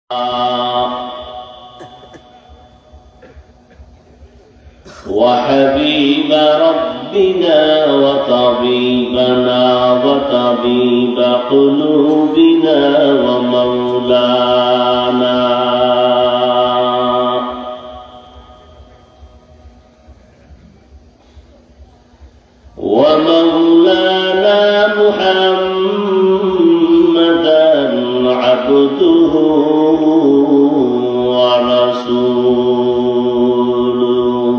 وحبيب ربنا وطبيبنا وطبيب قلوبنا ومولانا محمدا عبده ورسوله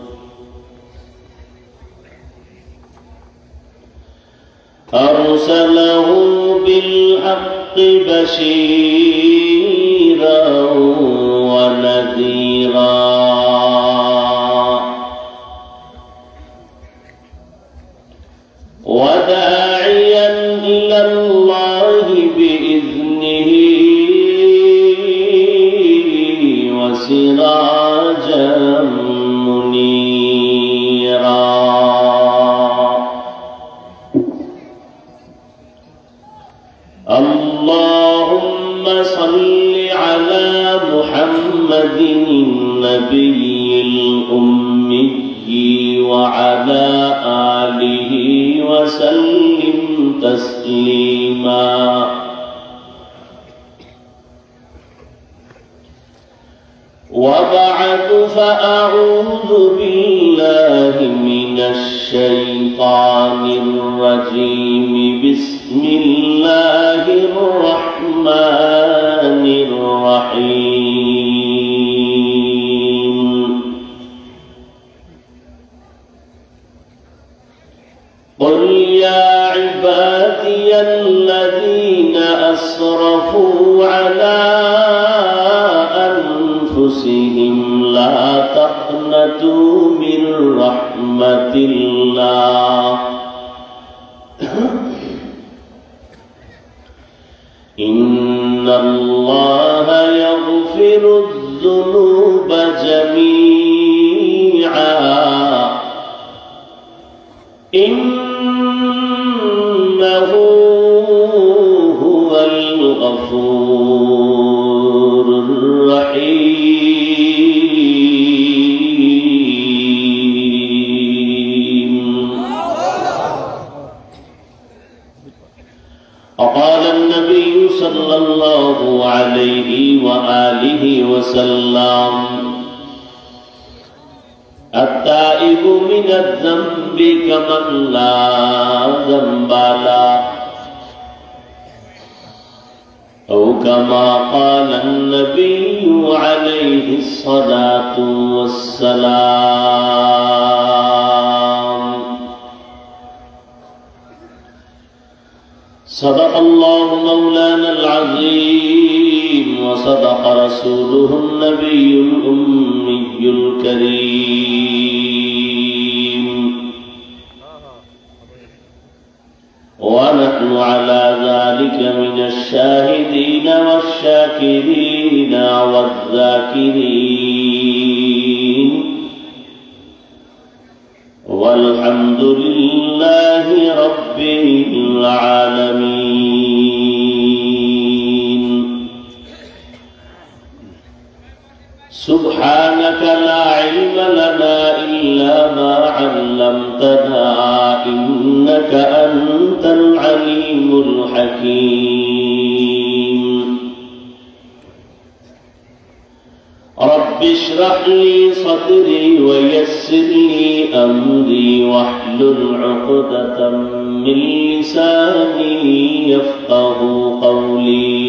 أرسله بالحق بشيرا ونذيرا وداعيا إلى الله بإذنه وسراجا منيرا اللهم صل على محمد النبي الأمي وعلى آله وسلم تسليما وبعد فأعوذ بالله من الشيطان الرجيم بسم الله الرحمن الرحيم قل يا عبادي الذين أسرفوا على أنفسهم لا تقنطوا من رحمة الله إن الله يغفر الذنوب جميعا إنه هو الغفور الرحيم. وقال النبي صلى الله عليه وآله وسلم التائب من الذنب كمن لا ذنب له أو كما قال النبي عليه الصلاة والسلام. صدق الله مولانا العظيم وصدق رسوله النبي الأمي الكريم ونحن على ذلك من الشاهدين والشاكرين والذاكرين والحمد لله رب العالمين. سبحانك لا علم لنا إلا ما علمتنا إنك أنت العليم الحكيم. رب اشرح لي صدري ويسر لي أمري واحلل عقدة من لساني يفقه قولي.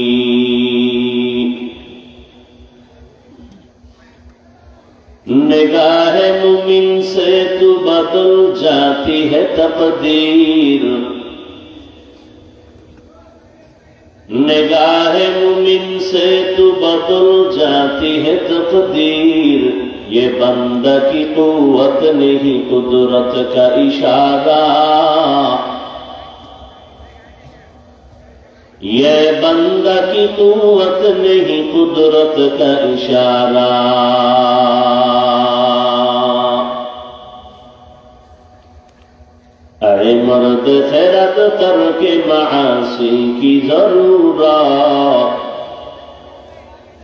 निगाह मुमिन से तो बदल जाती है तकदीर, निगाह मुमिन से तो बदल जाती है तकदीर। ये बंदा की कुव्वत नहीं कुदरत का इशारा, ये बंदा की कुव्वत नहीं कुदरत का इशारा। अरे मर्द खैरत करके मासी की जरूरत,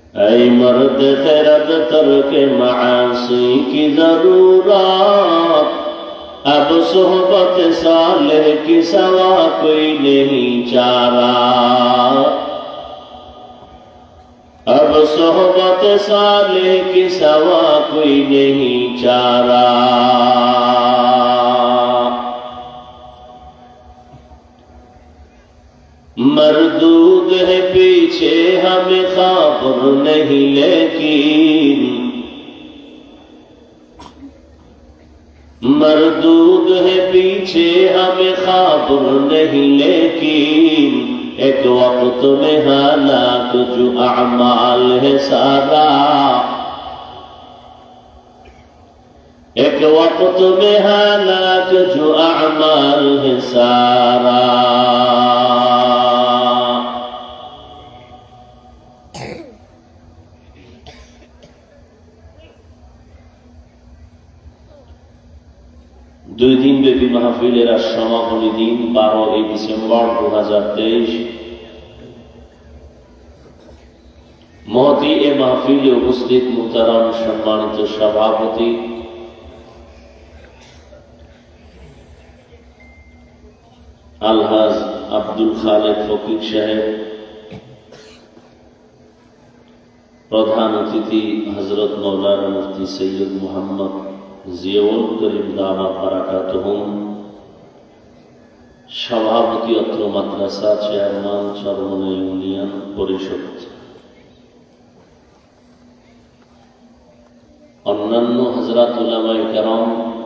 ऐ मर्द खैरत तर्क मासी की जरूरत, अब सोहबत सालेह की सवा कोई नहीं चारा, अब सोहबत सालेह की सवा कोई नहीं चारा। मरदूद है पीछे हमें खबर नहीं, लेकिन मरदूद है पीछे हमें खबर नहीं, लेकिन एक वक्त में हालात जो अमाल है सारा, एक वक्त में हालात जो अमाल है सारा। দুই দিন ব্যাপী মাহফিলের আজ সমাপনী দিন 12 ডিসেম্বর 2023। মহতি এ মাহফিলে উপস্থিত মুহতারাম সম্মানিত সভাপতি আলহাজ আব্দুল খালেক ফকির সাহেব, প্রধান অতিথি হযরত মাওলানা মুফতি সৈয়দ মুহাম্মদ জিয়াউল করিম দামাত বারাকাতুহুম, সভাপতি অত্র মাদ্রাসা, চেয়ারম্যান চরমনাই ইউনিয়ন পরিষদ, অন্যান্য হযরত উলামায়ে কেরাম,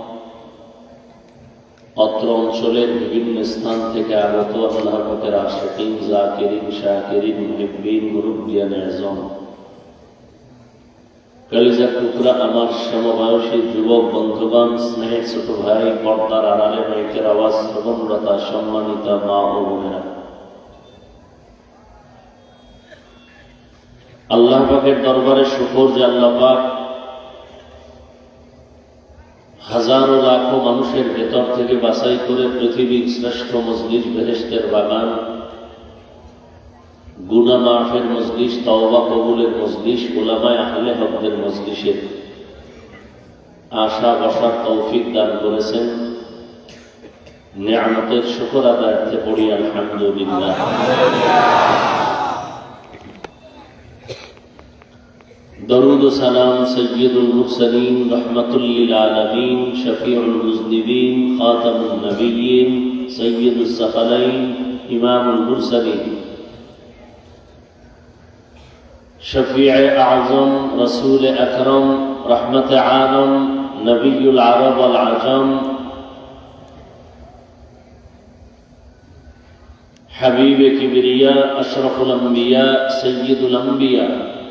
অত্র অঞ্চলের বিভিন্ন স্থান থেকে আগত আল্লাহ পাকের আশিকিন, জাকিরিন, শাকিরিন, মুহিব্বিন, মুরব্বিয়ান আযম, কলিজার টুকরা আমার সমবয়সী যুবক বন্ধুগণ, স্নেহের ছোট ভাই, পর্দার আড়ালে মাইকের আওয়াজ শ্রবণরতা সম্মানিত মা ও বোনেরা, আল্লাহ পাকের দরবারে শুকর যে আল্লাহ পাক হাজারো লাখো মানুষের ভেতর থেকে বাছাই করে পৃথিবীর শ্রেষ্ঠ মজলিস, বেহেশতের বাগান, গুনাহ মাফের মজলিস, তওবা কবুলের মজলিস, উলামায়ে আহলে হকদের মজলিসে আশা বসার তৌফিক দান করেছেন। নিয়ামতের শুকর আদায়ার্থে পড়ি আলহামদুলিল্লাহ। দরুদ ও সালাম সৈয়দুল মুরসালিন, রহমাতুল লিল আলামিন, শফিউল মুজনিবিন, খাতামুন নবিয়্যিন, সৈয়দুস সাকালাইন, ইমামুল মুরসালিন, শফিয়ে আযম, রসুল আকরম, রহমত আলম, নবিয়ুল আরব ওয়াল আজম, হাবিবে কিবরিয়া, আশরাফুল আম্বিয়া, সৈয়দুল আম্বিয়া,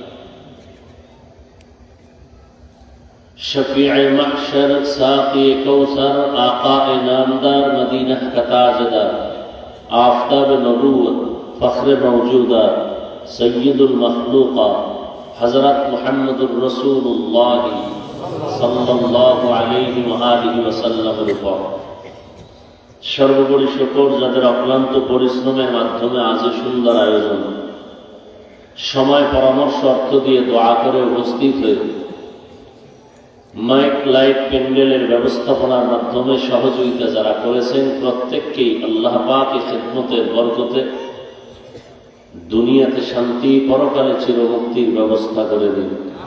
शफीअ महशर, साक़ी कौसर, आक़ाए नामदार, मदीना का ताजदार, आफ़ताब नबूवत, फ़ख्र मौजूदा, सय्यदुल मखलूक़ा, हज़रत मुहम्मदुर रसूलुल्लाह सल्लल्लाहु अलैहि व आलिहि वसल्लमेর উপর সর্বোপরি শুকর যাদের অক্লান্ত পরিশ্রমের মাধ্যমে আজ সুন্দর আয়োজন, সময় পরামর্শ অর্থ দিয়ে দোয়া করে উপস্থিত হয়ে মাইক, লাইট, প্যান্ডেলের ব্যবস্থাপনার মাধ্যমে সহযোগিতা যারা করেছেন, প্রত্যেককেই আল্লাহ পাক এই খিদমতের বরকতে দুনিয়াতে শান্তি, পরকালে চিরমুক্তির ব্যবস্থা করে দিন।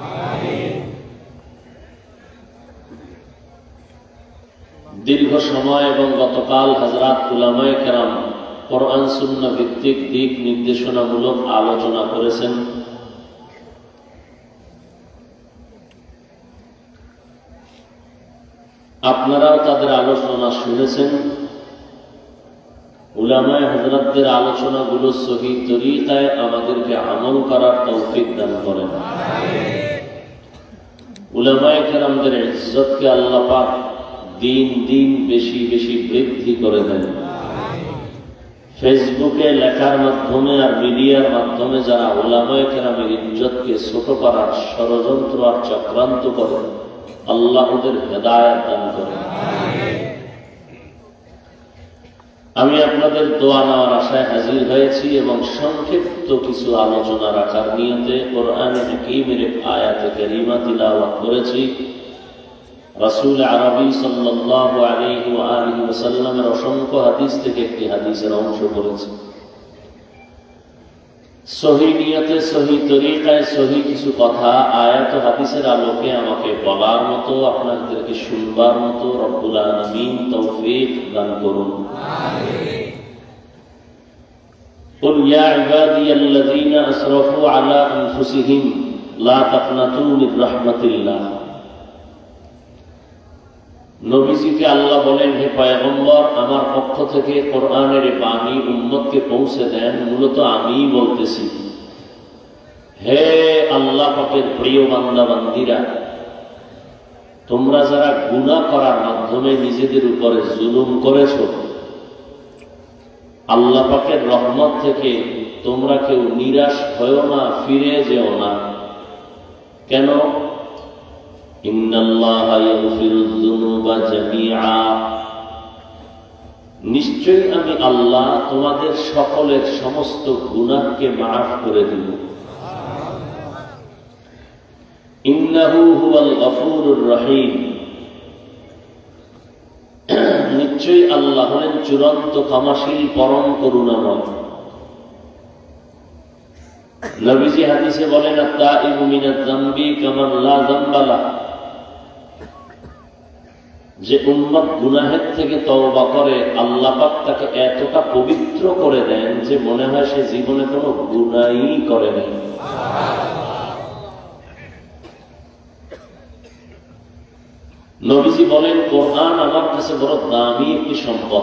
দীর্ঘ সময় এবং গতকাল হযরত উলামায়ে কেরাম কোরআন সুন্নাহ ভিত্তিক দিক নির্দেশনামূলক আলোচনা করেছেন। আপনারাও তাদের আলোচনা শুনেছেন। উলামায়ে হযরতদের আলোচনাগুলো সহি তরিকায় আমাদেরকে আমল করার তৌফিক দান করেন। উলামায়ে কেরামদের ইজ্জতকে আল্লাহ পাক দিন দিন বেশি বেশি বৃদ্ধি করে দেন। ফেসবুকে লেখার মাধ্যমে আর মিডিয়ার মাধ্যমে যারা উলামায়ে কেরামের ইজ্জতকে ছোট করার ষড়যন্ত্র আর চক্রান্ত করে, আল্লাহ ওদের হেদায়েত দান করেন। আমি আপনাদের দোয়া নেওয়ার আশায় হাজির হয়েছি এবং সংক্ষিপ্ত কিছু আলোচনা রাখার নিয়তে কোরআনে হাকীমের এক আয়াতে কারীমা তিলাওয়াত করেছি। রাসূল আরবী সাল্লাল্লাহু আলাইহি ওয়া আলিহি ওয়াসাল্লামের অসংখ্য হাদিস থেকে একটি হাদিসের অংশ পড়েছি। সহি নিয়তে, সহি তরিকায়, সহি কিছু কথা আয়াত ও হাদিসের আলোকে আমাকে বলার মতো, আপনাদেরকে শুনবার মতো রব্বুল আলামিন তৌফিক দান করুন। আমিন। কুল ইয়া ইবাদিয়াল্লাযীনা আসরাফু আলা আনফুসিহিম লা তাকনাতু মির রাহমাতিল্লাহ। নবীজিকে আল্লাহ বলেন, হে পয়গম্বর, আমার পক্ষ থেকে কোরআনের বাণী উম্মতকে পৌঁছে দেন। মূলত আমিই বলতেছি, হে আল্লাহ পাকের প্রিয় বান্দা বান্দীরা, তোমরা যারা গুনাহ করার মাধ্যমে নিজেদের উপরে জুলুম করেছো, আল্লাহ পাকের রহমত থেকে তোমরা কেউ নিরাশ হয়েও না, ফিরে যেও না। কেন? ইন্নাল্লাহা ইয়াগফিরুয যুনুবা জামিআ, নিশ্চয়ই আমি আল্লাহ তোমাদের সকলের সমস্ত গুনাহকে মাফ করে দিব। ইন্নাহু হুয়াল গফুরুর রহিম, নিশ্চয়ই আল্লাহ হলেন চূড়ান্ত ক্ষমাশীল, পরম করুণাময়। নবীজি হাদিসে বলেন, আত-তাইবু মিনাজ যামবি কামান লা যামবা লাহু, যে উম্মত গুনাহের থেকে তওবা করে আল্লাহ পাক তাকে এতটা পবিত্র করে দেন যে মনে হয় সে জীবনে কোনো গুনাহই করে নাই। নবীজি বলেন, কোরআন আমার কাছে বড় দামি একটি সম্পদ,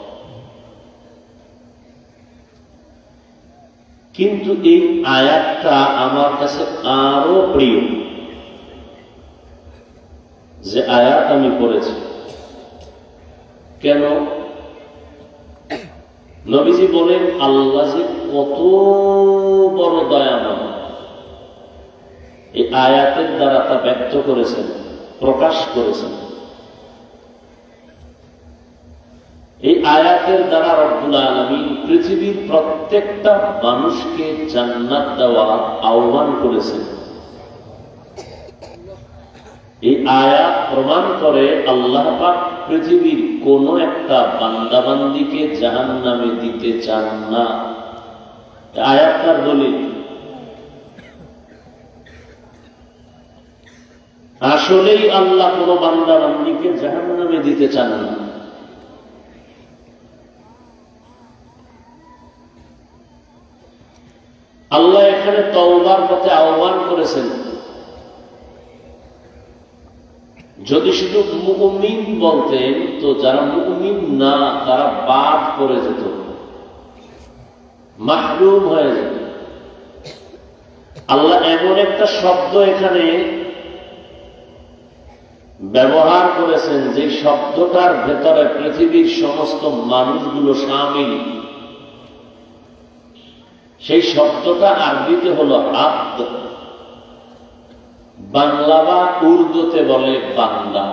কিন্তু এই আয়াতটা আমার কাছে আরো প্রিয় যে আয়াত আমি পড়েছি। কেন? নবীজি বলেন, আল্লাহ যে কত বড় দয়াময়, এই আয়াতের দ্বারা তা ব্যক্ত করেছেন, প্রকাশ করেছেন। এই আয়াতের দ্বারা রব্বুল আলামিন পৃথিবীর প্রত্যেকটা মানুষকে জান্নাত দেওয়ার আহ্বান করেছেন। এই আয়াত প্রমাণ করে আল্লাহ পাক পৃথিবীর কোন একটা বান্দাবান্দিকে জাহান্নামে দিতে চান না। আয়াতটার দলিল, আসলেই আল্লাহ কোন বান্দাবান্দিকে জাহান্নামে দিতে চান না। আল্লাহ এখানে তওবার পথে আহ্বান করেছেন। যদি শুধু মুমিন বলতেন তো যারা মুমিন না তারা বাদ করে যেত, মাহরুম হয়ে যেত। আল্লাহ এমন একটা শব্দ এখানে ব্যবহার করেছেন যে শব্দটার ভেতরে পৃথিবীর সমস্ত মানুষগুলো শামিল। সেই শব্দটা আরবিতে হলো আব্দ, বাংলা বা উর্দুতে বলে বান্দা।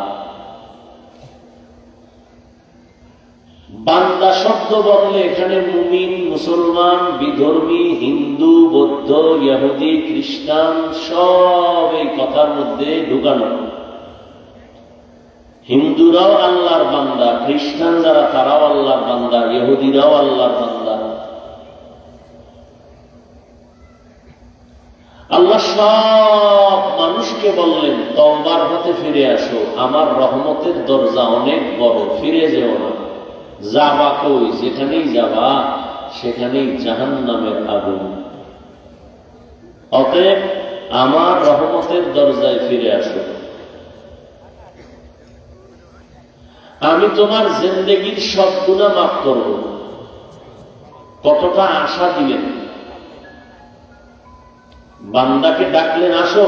বান্দা শব্দ বললে এখানে মুমিন, মুসলমান, বিধর্মী, হিন্দু, বৌদ্ধ, ইহুদি, খ্রিস্টান সব এই কথার মধ্যে ঢুকানো। হিন্দুরাও আল্লাহর বান্দা, খ্রিস্টান যারা তারাও আল্লাহর বান্দা, ইহুদিরাও আল্লাহর বান্দা। আল্লাহ সব মানুষকে বললেন, তওবার পথে ফিরে আসো, আমার রহমতের দরজা অনেক বড়, ফিরে যেও না। যাবা কই? যেখানেই যাবা সেখানেই জাহান্নামের আগুন। অতএব আমার রহমতের দরজায় ফিরে আসো, আমি তোমার জিন্দেগীর সব গুনাহ মাফ করব। কতটা আশা দিলেন, বান্দাকে ডাকলেন আসো।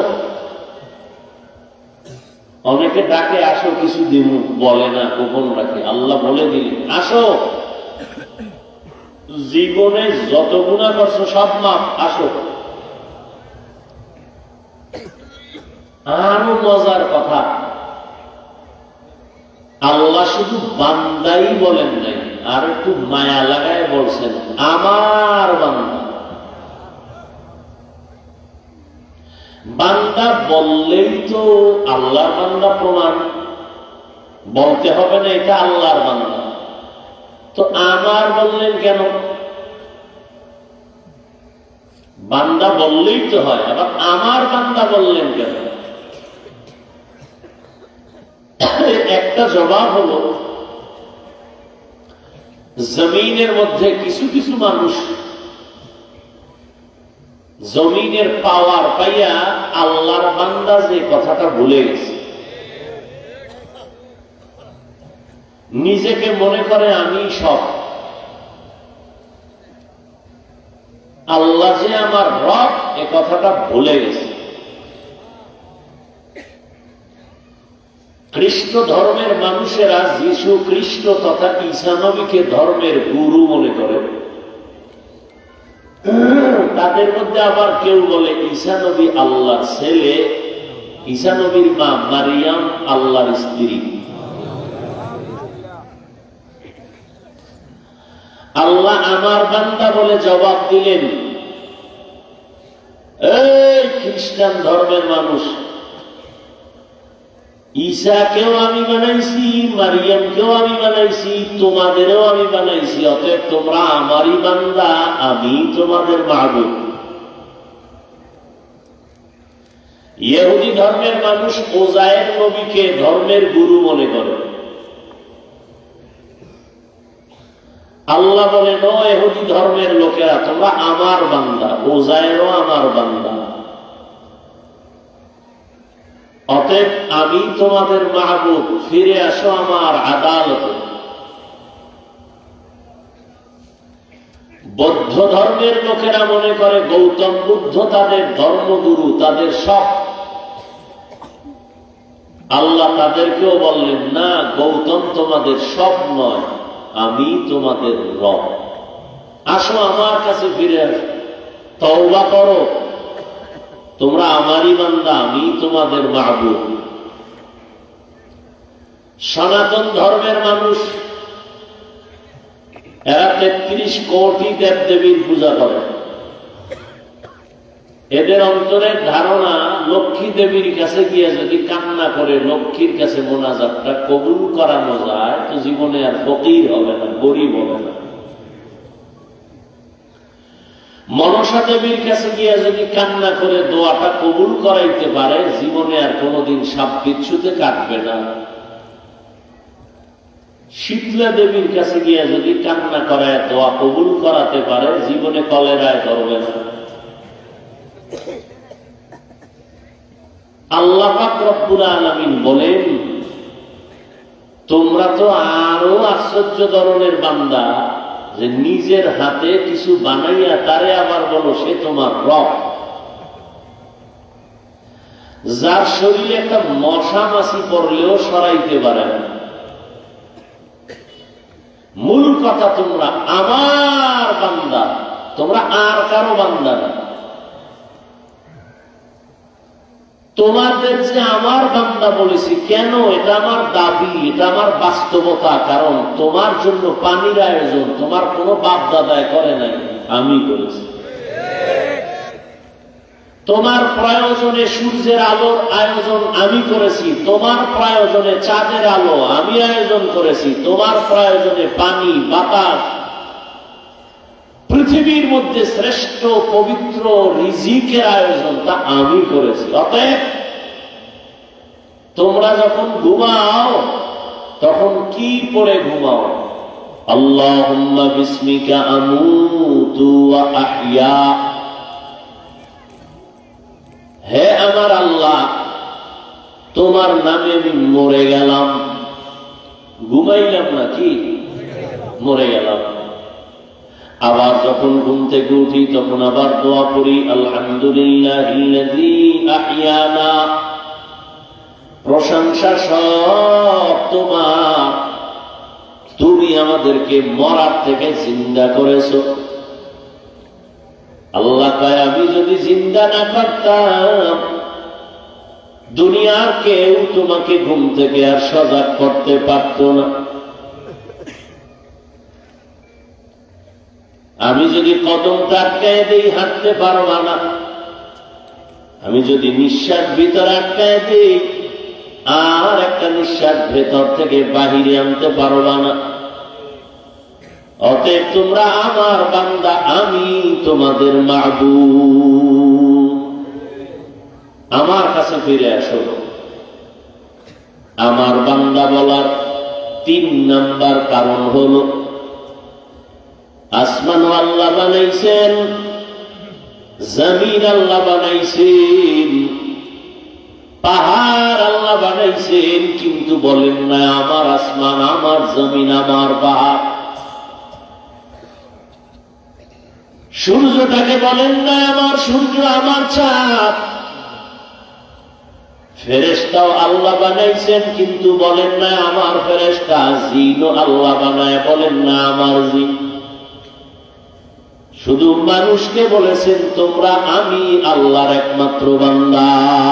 অনেকে ডাকে আসো কিছু দিন, বলে না, গোপন রাখে। আল্লাহ বলে দিলেন আসো, জীবনে যত গুনাহ করছো সব মাফ, আসো। আরো মজার কথা, আল্লাহ শুধু বান্দাই বলেন নাই, আর একটু মায়া লাগায় বলছেন আমার বান্দা। বান্দা বললেই তো আল্লাহর বান্দা প্রমাণ, বলতে হবে না এটা আল্লাহর বান্দা। তো আমার বললেন কেন? বান্দা বললেই তো হয়, আবার আমার বান্দা বললেন কেন? একটা জবাব হলো, জমিনের মধ্যে কিছু কিছু মানুষ জমিনের পাওয়ার পাইয়া আল্লাহর বান্দা যে কথাটা ভুলে গেছে। নিজেকে মনে করে আমি সব, আল্লাহ যে আমার রব এ কথাটা ভুলে গেছে। খ্রিস্ট ধর্মের মানুষেরা যীশু খ্রিস্ট তথা ঈসা নবীকে ধর্মের গুরু মনে করে। তাদের মধ্যে আবার কেউ বলে ঈসা নবী আল্লাহর ছেলে, ঈসা নবীর মা মারিয়াম আল্লাহর স্ত্রী। আল্লাহ আমার বান্দা বলে জবাব দিলেন, এই খ্রিস্টান ধর্মের মানুষ, ঈসাকেও আমি বানাইছি, মারিয়ামকেও আমি বানাইছি, তোমাদেরও আমি বানাইছি, অতএব তোমরা আমারই বান্দা, আমি তোমাদের মাবুদ। ইহুদি ধর্মের মানুষ ওজায়ের নবীকে ধর্মের গুরু মনে করে। আল্লাহ বলেন, ও ইহুদি ধর্মের লোকেরা, তোমরা আমার বান্দা, ওজায়েরও আমার বান্দা, অতএব আমি তোমাদের মাহবুব, ফিরে আসো আমার আদালতে। বৌদ্ধ ধর্মের লোকেরা মনে করে গৌতম বুদ্ধ তাদের ধর্মগুরু, তাদের সব। আল্লাহ তাদেরকেও বললেন, না, গৌতম তোমাদের সব নয়, আমি তোমাদের রব। আসো আমার কাছে ফিরে আসো, তওবা করো, তোমরা আমারই বান্দা, আমি তোমাদের মাহবুব। সনাতন ধর্মের মানুষ, এরা ৩৩ কোটি দেব দেবীর পূজা করে। এদের অন্তরের ধারণা, লক্ষ্মী দেবীর কাছে গিয়ে যদি কান্না করে লক্ষ্মীর কাছে মোনাজাতটা কবুল করানো যায়, তো জীবনে আর ফকির হবে না, গরিব হবে না। মনসা দেবীর কাছে গিয়ে যদি কান্না করে দোয়াটা কবুল করাইতে পারে, জীবনে আর কোনোদিন সাপ বিচ্ছুতে কাটবে না। শীতলা দেবীর কাছে গিয়ে যদি কান্না করায় দোয়া কবুল করাতে পারে, জীবনে কলেরায় ধরবে না। আল্লাহ পাক রব্বুল আলামিন বলেন, তোমরা তো আরো আশ্চর্য ধরনের বান্দা, যে নিজের হাতে কিছু বানাইয়া তারে আবার বলো সে তোমার রব। যার শরীরে একটা মশা মাছি পড়লেও সরাইতে পারে না। মূল কথা, তোমরা আমার বান্দা, তোমরা আর কারো বান্দা না। তোমাদের যে আমার বান্দা বলেছি কেন, এটা আমার দাবি, এটা আমার বাস্তবতা। কারণ তোমার জন্য পানির আয়োজন তোমার কোনো বাপ দাদায় করে নাই, আমি করেছি। তোমার প্রয়োজনে সূর্যের আলোর আয়োজন আমি করেছি, তোমার প্রয়োজনে চাঁদের আলো আমি আয়োজন করেছি, তোমার প্রয়োজনে পানি, বাতাস, পৃথিবীর মধ্যে শ্রেষ্ঠ পবিত্র রিজিকের আয়োজন তা আমি করেছি। অতএব তোমরা যখন ঘুমাও তখন কি পড়ে ঘুমাও? আল্লাহুম্মা বিসমিকা আমুতু ওয়া আহইয়া। হে আমার আল্লাহ, তোমার নামে আমি মরে গেলাম। ঘুমাইলাম নাকি? মরে গেলাম। আবার যখন ঘুম থেকে উঠি তখন আবার দোয়া করি, আলহামদুলিল্লাহিল্লাযী আহইয়ানা। প্রশংসা সব তোমার, তুমি আমাদেরকে মরার থেকে জিন্দা করেছো। আল্লাহ কয়, আমি যদি জিন্দা না করতাম দুনিয়ার কেউ তোমাকে ঘুম থেকে আর সজাগ করতে পারত না। আমি যদি কদমটা আটকায় দিই হাঁটতে পারবা না, আমি যদি নিঃশ্বাস ভিতরে আটকায় দিই আর একটা নিঃশ্বাস ভেতর থেকে বাহিরে আনতে পারবা না। অতএব তোমরা আমার বান্দা, আমি তোমাদের মাবুদ। আমার কাছে ফিরে আসো। আমার বান্দা বলার 3 নাম্বার কারণ হলো, আসমান আল্লাহ বানাইছেন, জমিন আল্লাহ বানাইছেন, পাহাড় আল্লাহ বানাইছেন, কিন্তু বলেন না আমার আসমান, আমার জমিন, আমার পাহাড়। সূর্যটাকে বলেন না আমার সূর্য, আমার চাঁদ। ফেরেশতাও আল্লাহ বানাইছেন, কিন্তু বলেন না আমার ফেরেশতা। জিনও আল্লাহ বানায়, বলেন না আমার জিন। শুধু মানুষকে বলেছেন তোমরা আমি আল্লাহর একমাত্র বান্দা।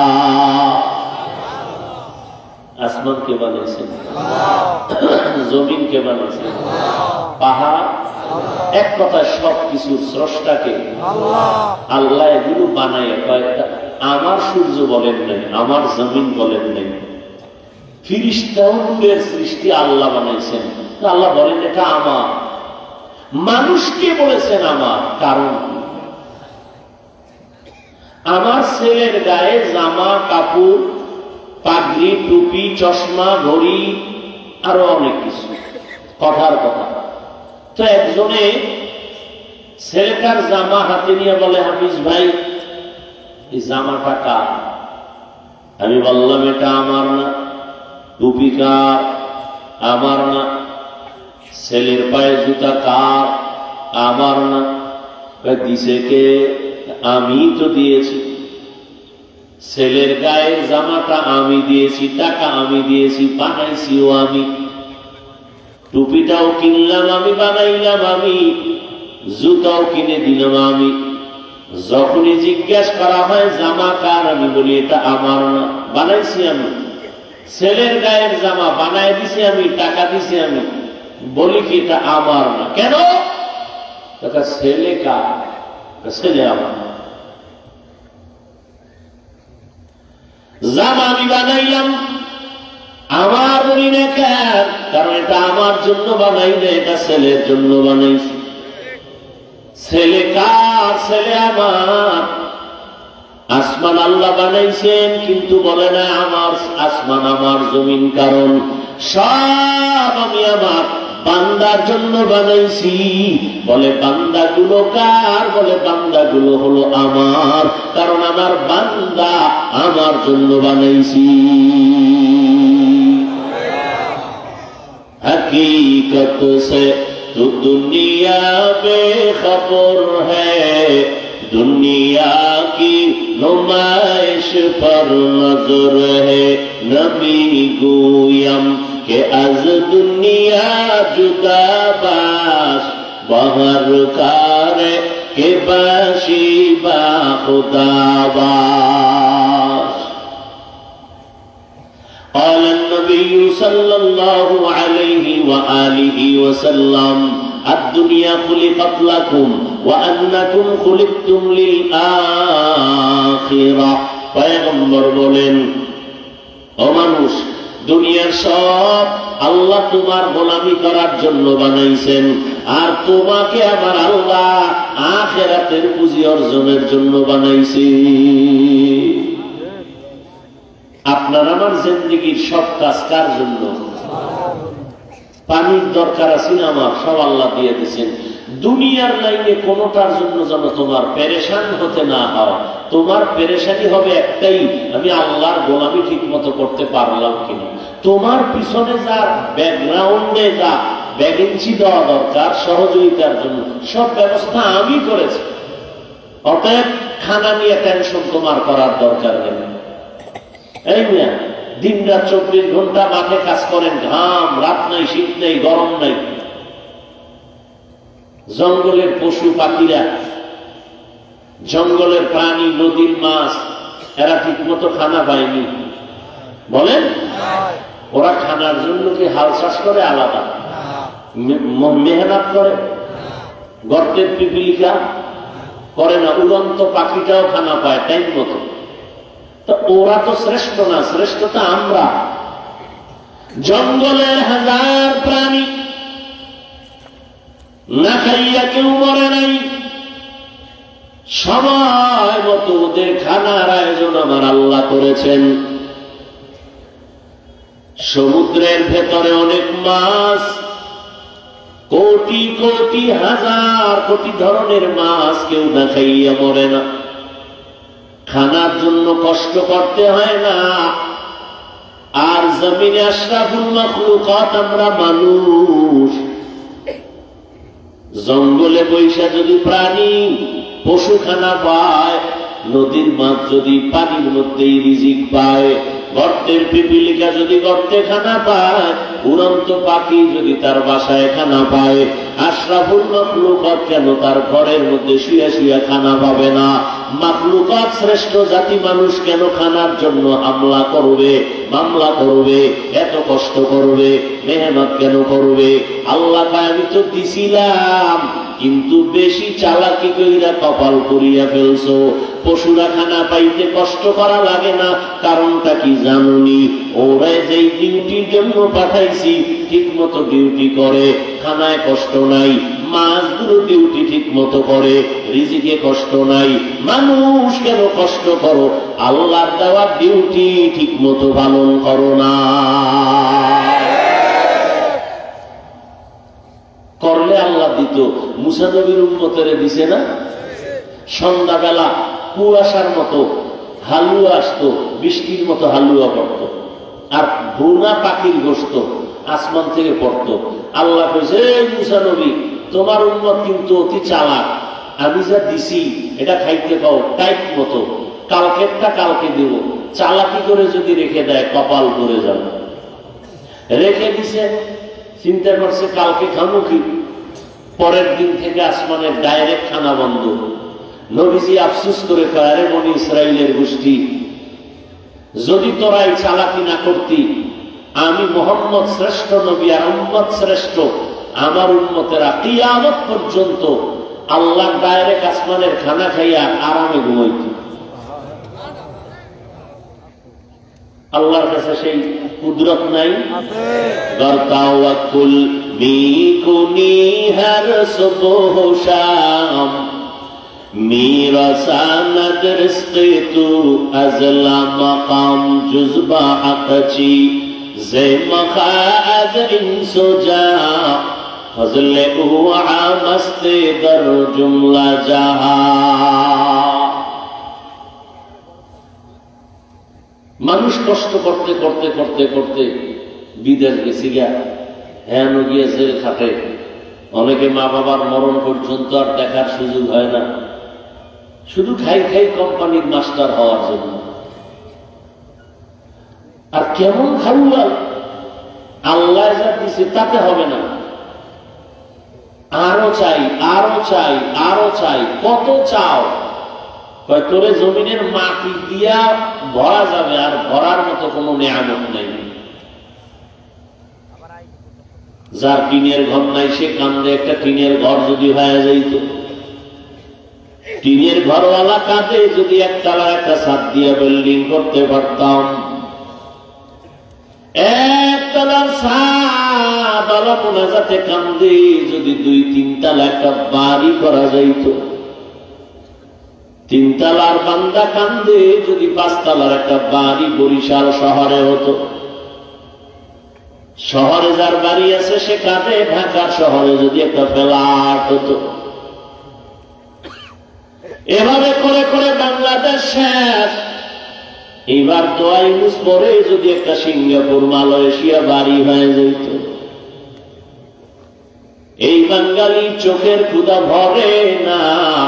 আসমানকে বানাইছেন, জমিনকে বানাইছেন, পাহাড়, এক কথা সবকিছু স্রষ্টাকে আল্লাহ এগুলো বানায়। কয়েকটা আমার সূর্য বলেন নাই, আমার জমিন বলেন নাই। ফিরিস্তাও নূরের সৃষ্টি আল্লাহ বানাইছেন, আল্লাহ বলেন এটা আমার। মানুষকে বলেছেন আমার, কারণ আমার ছেলের গায়ে জামা কাপড়, পাগড়ি, টুপি, চশমা, ঘড়ি, আরো অনেক কিছু। কথার কথা তো একজনে ছেলেটার জামা হাতে নিয়ে বলে, হাফিজ ভাই এই জামাটা কার? আমি বললাম এটা আমার না। টুপি কার? আমার না। ছেলের পায়ে জুতা কার? আমার না। দিছে কে? আমি তো দিয়েছি। ছেলের গায়ের জামাটা আমি দিয়েছি, টাকা আমি দিয়েছি, বানাইছিও আমি, টুপিটাও কিনলাম আমি, বানাইলাম আমি, জুতাও কিনে দিলাম আমি। যখনই জিজ্ঞাসা করা হয় জামা কার, আমি বলি এটা আমার না, বানাইছি আমি। ছেলের গায়ের জামা বানাই দিছি আমি, টাকা দিছি আমি, বলি কি এটা আমার না। কেন? ছেলে কার? ছেলে আমার। জামা আমি বানাইলাম, আমার বলি না কেন? কারণ এটা আমার জন্য বানাই না, এটা ছেলের জন্য বানাইছি। ছেলে কার? ছেলে আমার। আসমান আল্লাহ বানাইছেন, কিন্তু বলে না আমার আসমান, আমার জমিন, কারণ সব আমি আমার বান্দার জন্য বানাইছি। বলে বান্দাগুলো কার? বলে বান্দাগুলো হলো আমার, কারণ আমার বান্দা আমার জন্য বানাইছি। हकीकत से तो दुनिया बेखबर है, दुनिया की नुमाइश पर नजर है। नबी गोयम के अज दुनिया जुदा बाश, बहर कार के बाशी बा खुदा बाश। قال النبي صلى الله عليه وآله وسلم الدنيا خلقت لكم وأنكم خلقتم للآخرة। পয়গম্বর বলেন, ও মানুষ, দুনিয়ার সব আল্লাহ তোমার গোলামি করার জন্য বানাইছেন, আর তোমাকে আমার আল্লাহ আখিরাতের পুঁজি অর্জনের জন্য বানাইছে। আপনার আমার জিন্দেগীর সব কাজ কার জন্য? পানির দরকার আছে না আমার, সব আল্লাহ দিয়ে দিয়েছেন। দুনিয়ার লাইনে কোনটার জন্য যেন তোমার পেরেশান হতে না হয়। তোমার পেরেশানি হবে একটাই, আমি আল্লাহর গোলামি ঠিক মতো করতে পারলাম কিনা। তোমার পিছনে যা ব্যাকগ্রাউন্ডে যা ভ্যাকেন্সি দেওয়া দরকার সহযোগিতার জন্য, সব ব্যবস্থা আমি করেছি। অতএব খানা নিয়ে টেনশন তোমার করার দরকার নেই। এই মিয়া দিন রাত 24 ঘন্টা মাঠে কাজ করেন, ঘাম, রাত নাই, শীত নেই, গরম নাই। জঙ্গলের পশু পাখিরা, জঙ্গলের প্রাণী, নদীর মাছ, এরা ঠিক মতো খানা পায়নি। বলেন? ওরা খানার জন্য কি হাল চাষ করে আলাদা, মেহনত করে? গর্তের পিপিলিকা করে না, উড়ন্ত পাখিটাও খানা পায় টাইম মতো। তো ওরা তো শ্রেষ্ঠ না, শ্রেষ্ঠটা আমরা। জঙ্গলের হাজার প্রাণী না খাইয়া কেউ মরে নাই, সময় মতো ওদের খানার আয়োজন আমার আল্লাহ করেছেন। সমুদ্রের ভেতরে অনেক মাছ, কোটি কোটি হাজার কোটি ধরনের মাছ, কেউ না খাইয়া মরে না। খানার জন্য কষ্ট করতে হয় না। আর জমিনে আশরাফুল মাখলুকাত আমরা মানুষ, জঙ্গলে বৈশা যদি প্রাণী পশু খানা পায়, নদীর মাছ যদি পানির মধ্যেই রিজিক পায়, গর্তের পিপিলিকা যদি গর্তে খানা পায়, উড়ন্ত পাখি যদি তার বাসায় খানা পায়, আশরাফুল মাখলুকাত কেন তার ঘরের মধ্যে শুয়ে শুয়ে খানা পাবে না? মাখলুকাত শ্রেষ্ঠ জাতি মানুষ কেন খানার জন্য হামলা করবে, মামলা করবে, এত কষ্ট করবে, মেহনত কেন করবে? আল্লাহ আমি তো দিছিলাম, কিন্তু বেশি চালাকি কইরা কপাল করিয়া ফেলছো। পশুরা খানা পাইতে কষ্ট করা লাগে না, কারণটা কি জানুনি? ওরা যেই ডিউটির জন্য পাঠাইছি ঠিক মতো ডিউটি করে, খানায় কষ্ট নাই। মাছগুলো ডিউটি ঠিক মতো করে, রিজিকে কষ্ট নাই। মানুষ কেন কষ্ট করো? আল্লাহর দেওয়া ডিউটি ঠিক মতো পালন করো না। করলে আল্লাহ দিত। মুসা নবীর উম্মতের দিছে না? সন্ধ্যাবেলা কুয়াশার মতো হালুয়া আসতো, বৃষ্টির মতো হালুয়া পড়তো, আর ভুনা পাখির গোশত আসমান থেকে পড়তো। আল্লাহ কইছে, মুসা নবী তোমার উম্মত কিন্তু অতি চালাক, আমি যা দিছি এটা খাইতে পাও টাইট মতো, কালকেরটা কালকে দেব। চালাকি করে যদি রেখে দেয় কপাল ভরে যাবে। রেখে দিছে, চিন্তা করছে কালকে খাবো কি, পরের দিন থেকে আসমানের ডাইরেক্ট খানা বন্ধ। নবীজি আফসুস করে কয়, আরে বনি ইসরাইলের গোষ্ঠী, যদি তোরা এই চালাকি না করতি, আমি মুহাম্মদ শ্রেষ্ঠ নবী আর উম্মত শ্রেষ্ঠ, আমার উম্মতেরা কিয়ামত পর্যন্ত আল্লাহ ডাইরেক্ট আসমানের খানা খাইয়া আরামে ঘুমাইত। আল্লাহর কাছে সেই কুদরত নাই? গরতাওয়াকুল মিকুনি হর সুবহ শাম, میرساند رزق تو ازلا مقام جزبا حقچی زی مخاعد انسو جا فضل او عامست در جملہ جہا। মানুষ কষ্ট করতে করতে করতে করতে বিদেশ গেছি গা, হ্যাঁ গিয়ে জেল খাটে। অনেকে মা বাবার মরণ পর্যন্ত আর দেখার সুযোগ হয় না, শুধু খাই খাই কোম্পানির মাস্টার হওয়ার জন্য। আর কেমন খালুয়া আল্লাহ যা দিছে তাতে হবে না, আরো চাই, আরো চাই, আরো চাই। কত চাও? তোরে জমিনের মাটি দিয়া ভরা যাবে, আর ভরার মতো কোনো নিয়ামত নেই। যার টিনের ঘর নাই সে কান্দে, একটা টিনের ঘর যদি হয়ে যাইত। টিনের ঘরওয়ালা কাঁদে, যদি একতলা একটা ছাদ দিয়ে বিল্ডিং করতে পারতাম। একতলার ছাদ আলাপনা যাতে কান্দে, যদি 2-3 তলা একটা বাড়ি করা যাইত। 3 তলার বান্দা কান্দে, যদি 5 তলার একটা বাড়ি বরিশাল শহরে হতো। শহরে যার বাড়ি আছে সে কাঁদে, ঢাকা শহরে যদি একটা ফ্ল্যাট হতো। এভাবে করে করে বাংলাদেশ শেষ। এবার তো আইনুস পরে যদি একটা সিঙ্গাপুর মালয়েশিয়া বাড়ি হয়ে যেত। এই বাঙালি চোখের ক্ষুধা ভরে না,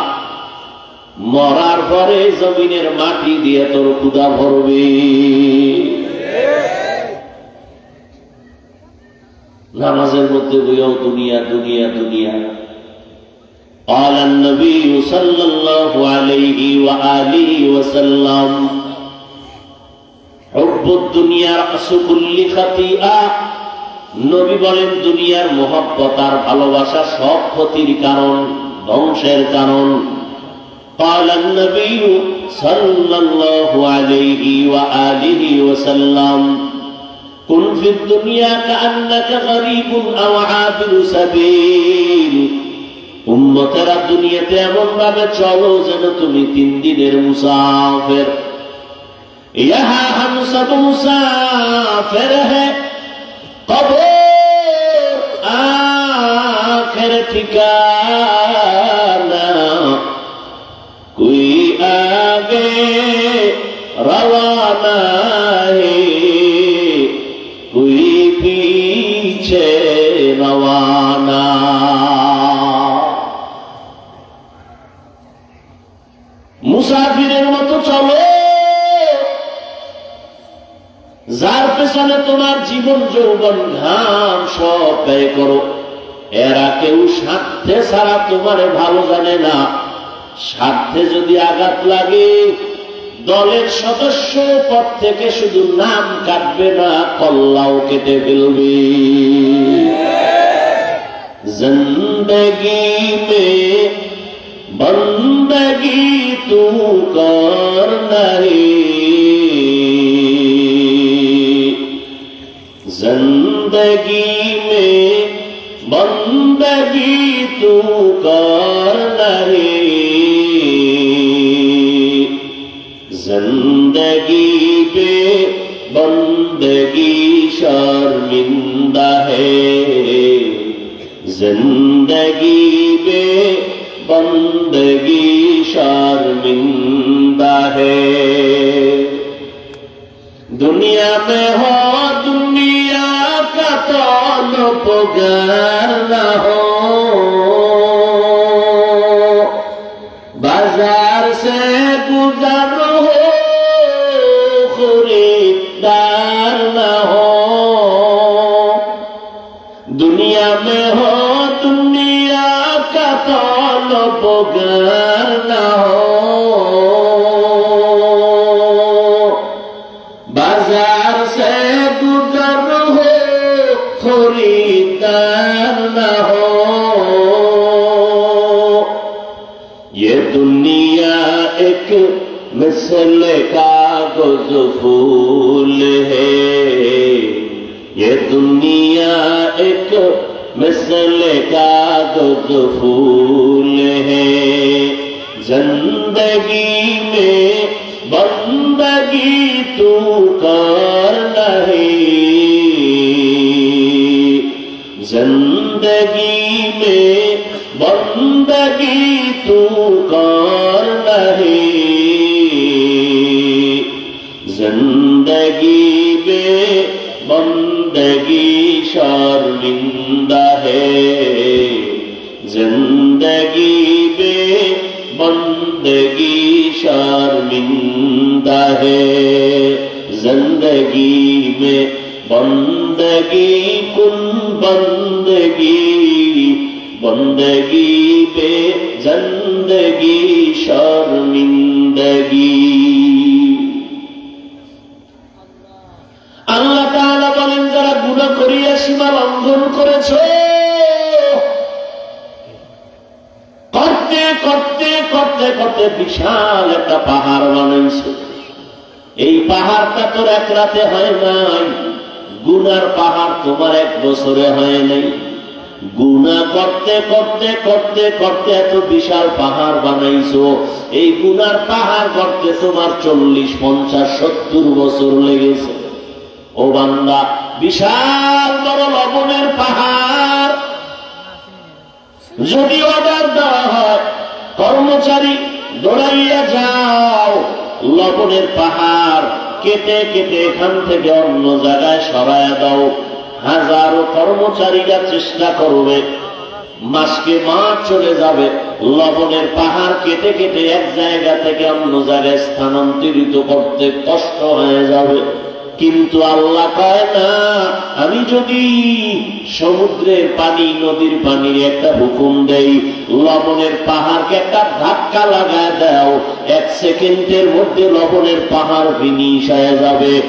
মরার পরে জমিনের মাটি দিয়ে তোর ক্ষুধা ভরবে। নামাজের মধ্যে বইও দুনিয়া দুনিয়া দুনিয়া। قال النبي صلى الله عليه وآله وسلم حب হুব্বুদ দুনিয়ার আসুকুল্লি খাতিয়া, নবী বলেন দুনিয়ার মোহাব্বত আর ভালোবাসা সব ক্ষতির কারণ, ধ্বংসের কারণ। قال النبي صلى الله عليه وآله وسلم كن في الدنيا كأنك غريب أو عابر سبيل। উম্মতেরা দুনিয়াতে এমন ভাবে চলো যেন তুমি 3 দিনের মুসাফির। ইহা হাম সব মুসাফির হ্যায়, কবর আখির ঠিকানা, कोई आगे रवाना है, कोई पीछे रवाना। মুসাফিরের মতো চলো, যার পেছনে তোমার জীবন যৌবন ঘাম সব ব্যয় করো। এরা কেউ স্বার্থে ছাড়া তোমারে ভালো জানে না। স্বার্থে যদি আঘাত লাগে, দলের সদস্য পদ থেকে শুধু নাম কাটবে না, কল্লাও কেটে ফেলবে। জিন্দেগি মে বন্দগি তু কর নাহি, জিন্দেগি মে বন্দগি তু কর নাহি, जिंदगी पे बंदगी शर्मिंदा है, जिंदगी पे बंदगी शर्मिंदा है। दुनिया में हो दुनिया का तलबगार न हो, बाजार से गुजर खरीदार न हो। दुनिया में हो दुनिया का तलबगार न हो, बाजार से गुजर हो खरीदार न हो। ये दुनिया एक मिसल कागज फूल है, ये दुनिया एक मिसल कागज फूल है। जिंदगी में बंदगी तू कर नहीं, जिंदगी में बंदगी तू कर नहीं, जिंदगी में बंदगी शर्मिंदा है, जिंदगी में बंदगी शर्मिंदा है। जिंदगी में बंदगी कुन बंदगी, बंदगी पे जिंदगी शर्मिंदगी। আল্লাহ তাআলা বলেন যারা গুনাহ করিয়া সীমা লঙ্ঘন করেছো, করতে করতে করতে করতে বিশাল একটা পাহাড় বানাইছো। এই পাহাড়টা তোর এক রাতে হয় নাই, গুনার পাহাড় তোমার 1 বছরে হয় নাই। গুনাহ করতে করতে করতে করতে এত বিশাল পাহাড় বানাইছো। এই গুনার পাহাড় করতে তোমার 40, 50, 70 বছর লেগেছে। ও বান্দা, বিশাল বড় লবণের পাহাড় যদি অর্ডার দেওয়া হয়, কর্মচারী দৌড়াইয়া যাও, লবণের পাহাড় কেটে কেটে এখান থেকে অন্য জায়গায় সরাইয়া দাও। হাজারো কর্মচারীরা চেষ্টা করবে, মাসকে মাস চলে যাবে, লবণের পাহাড় কেটে কেটে এক জায়গা থেকে অন্য জায়গায় স্থানান্তরিত করতে কষ্ট হয়ে যাবে। কিন্তু আল্লাহ কয় না, আমি যদি সমুদ্রের পানি, নদীর পানির একটা হুকুম দেই, লবণের পাহাড়কে একটা ধাক্কা লাগায় দাও, 1 সেকেন্ডের মধ্যে লবণের পাহাড় ফিনিশ হয়ে যাবে।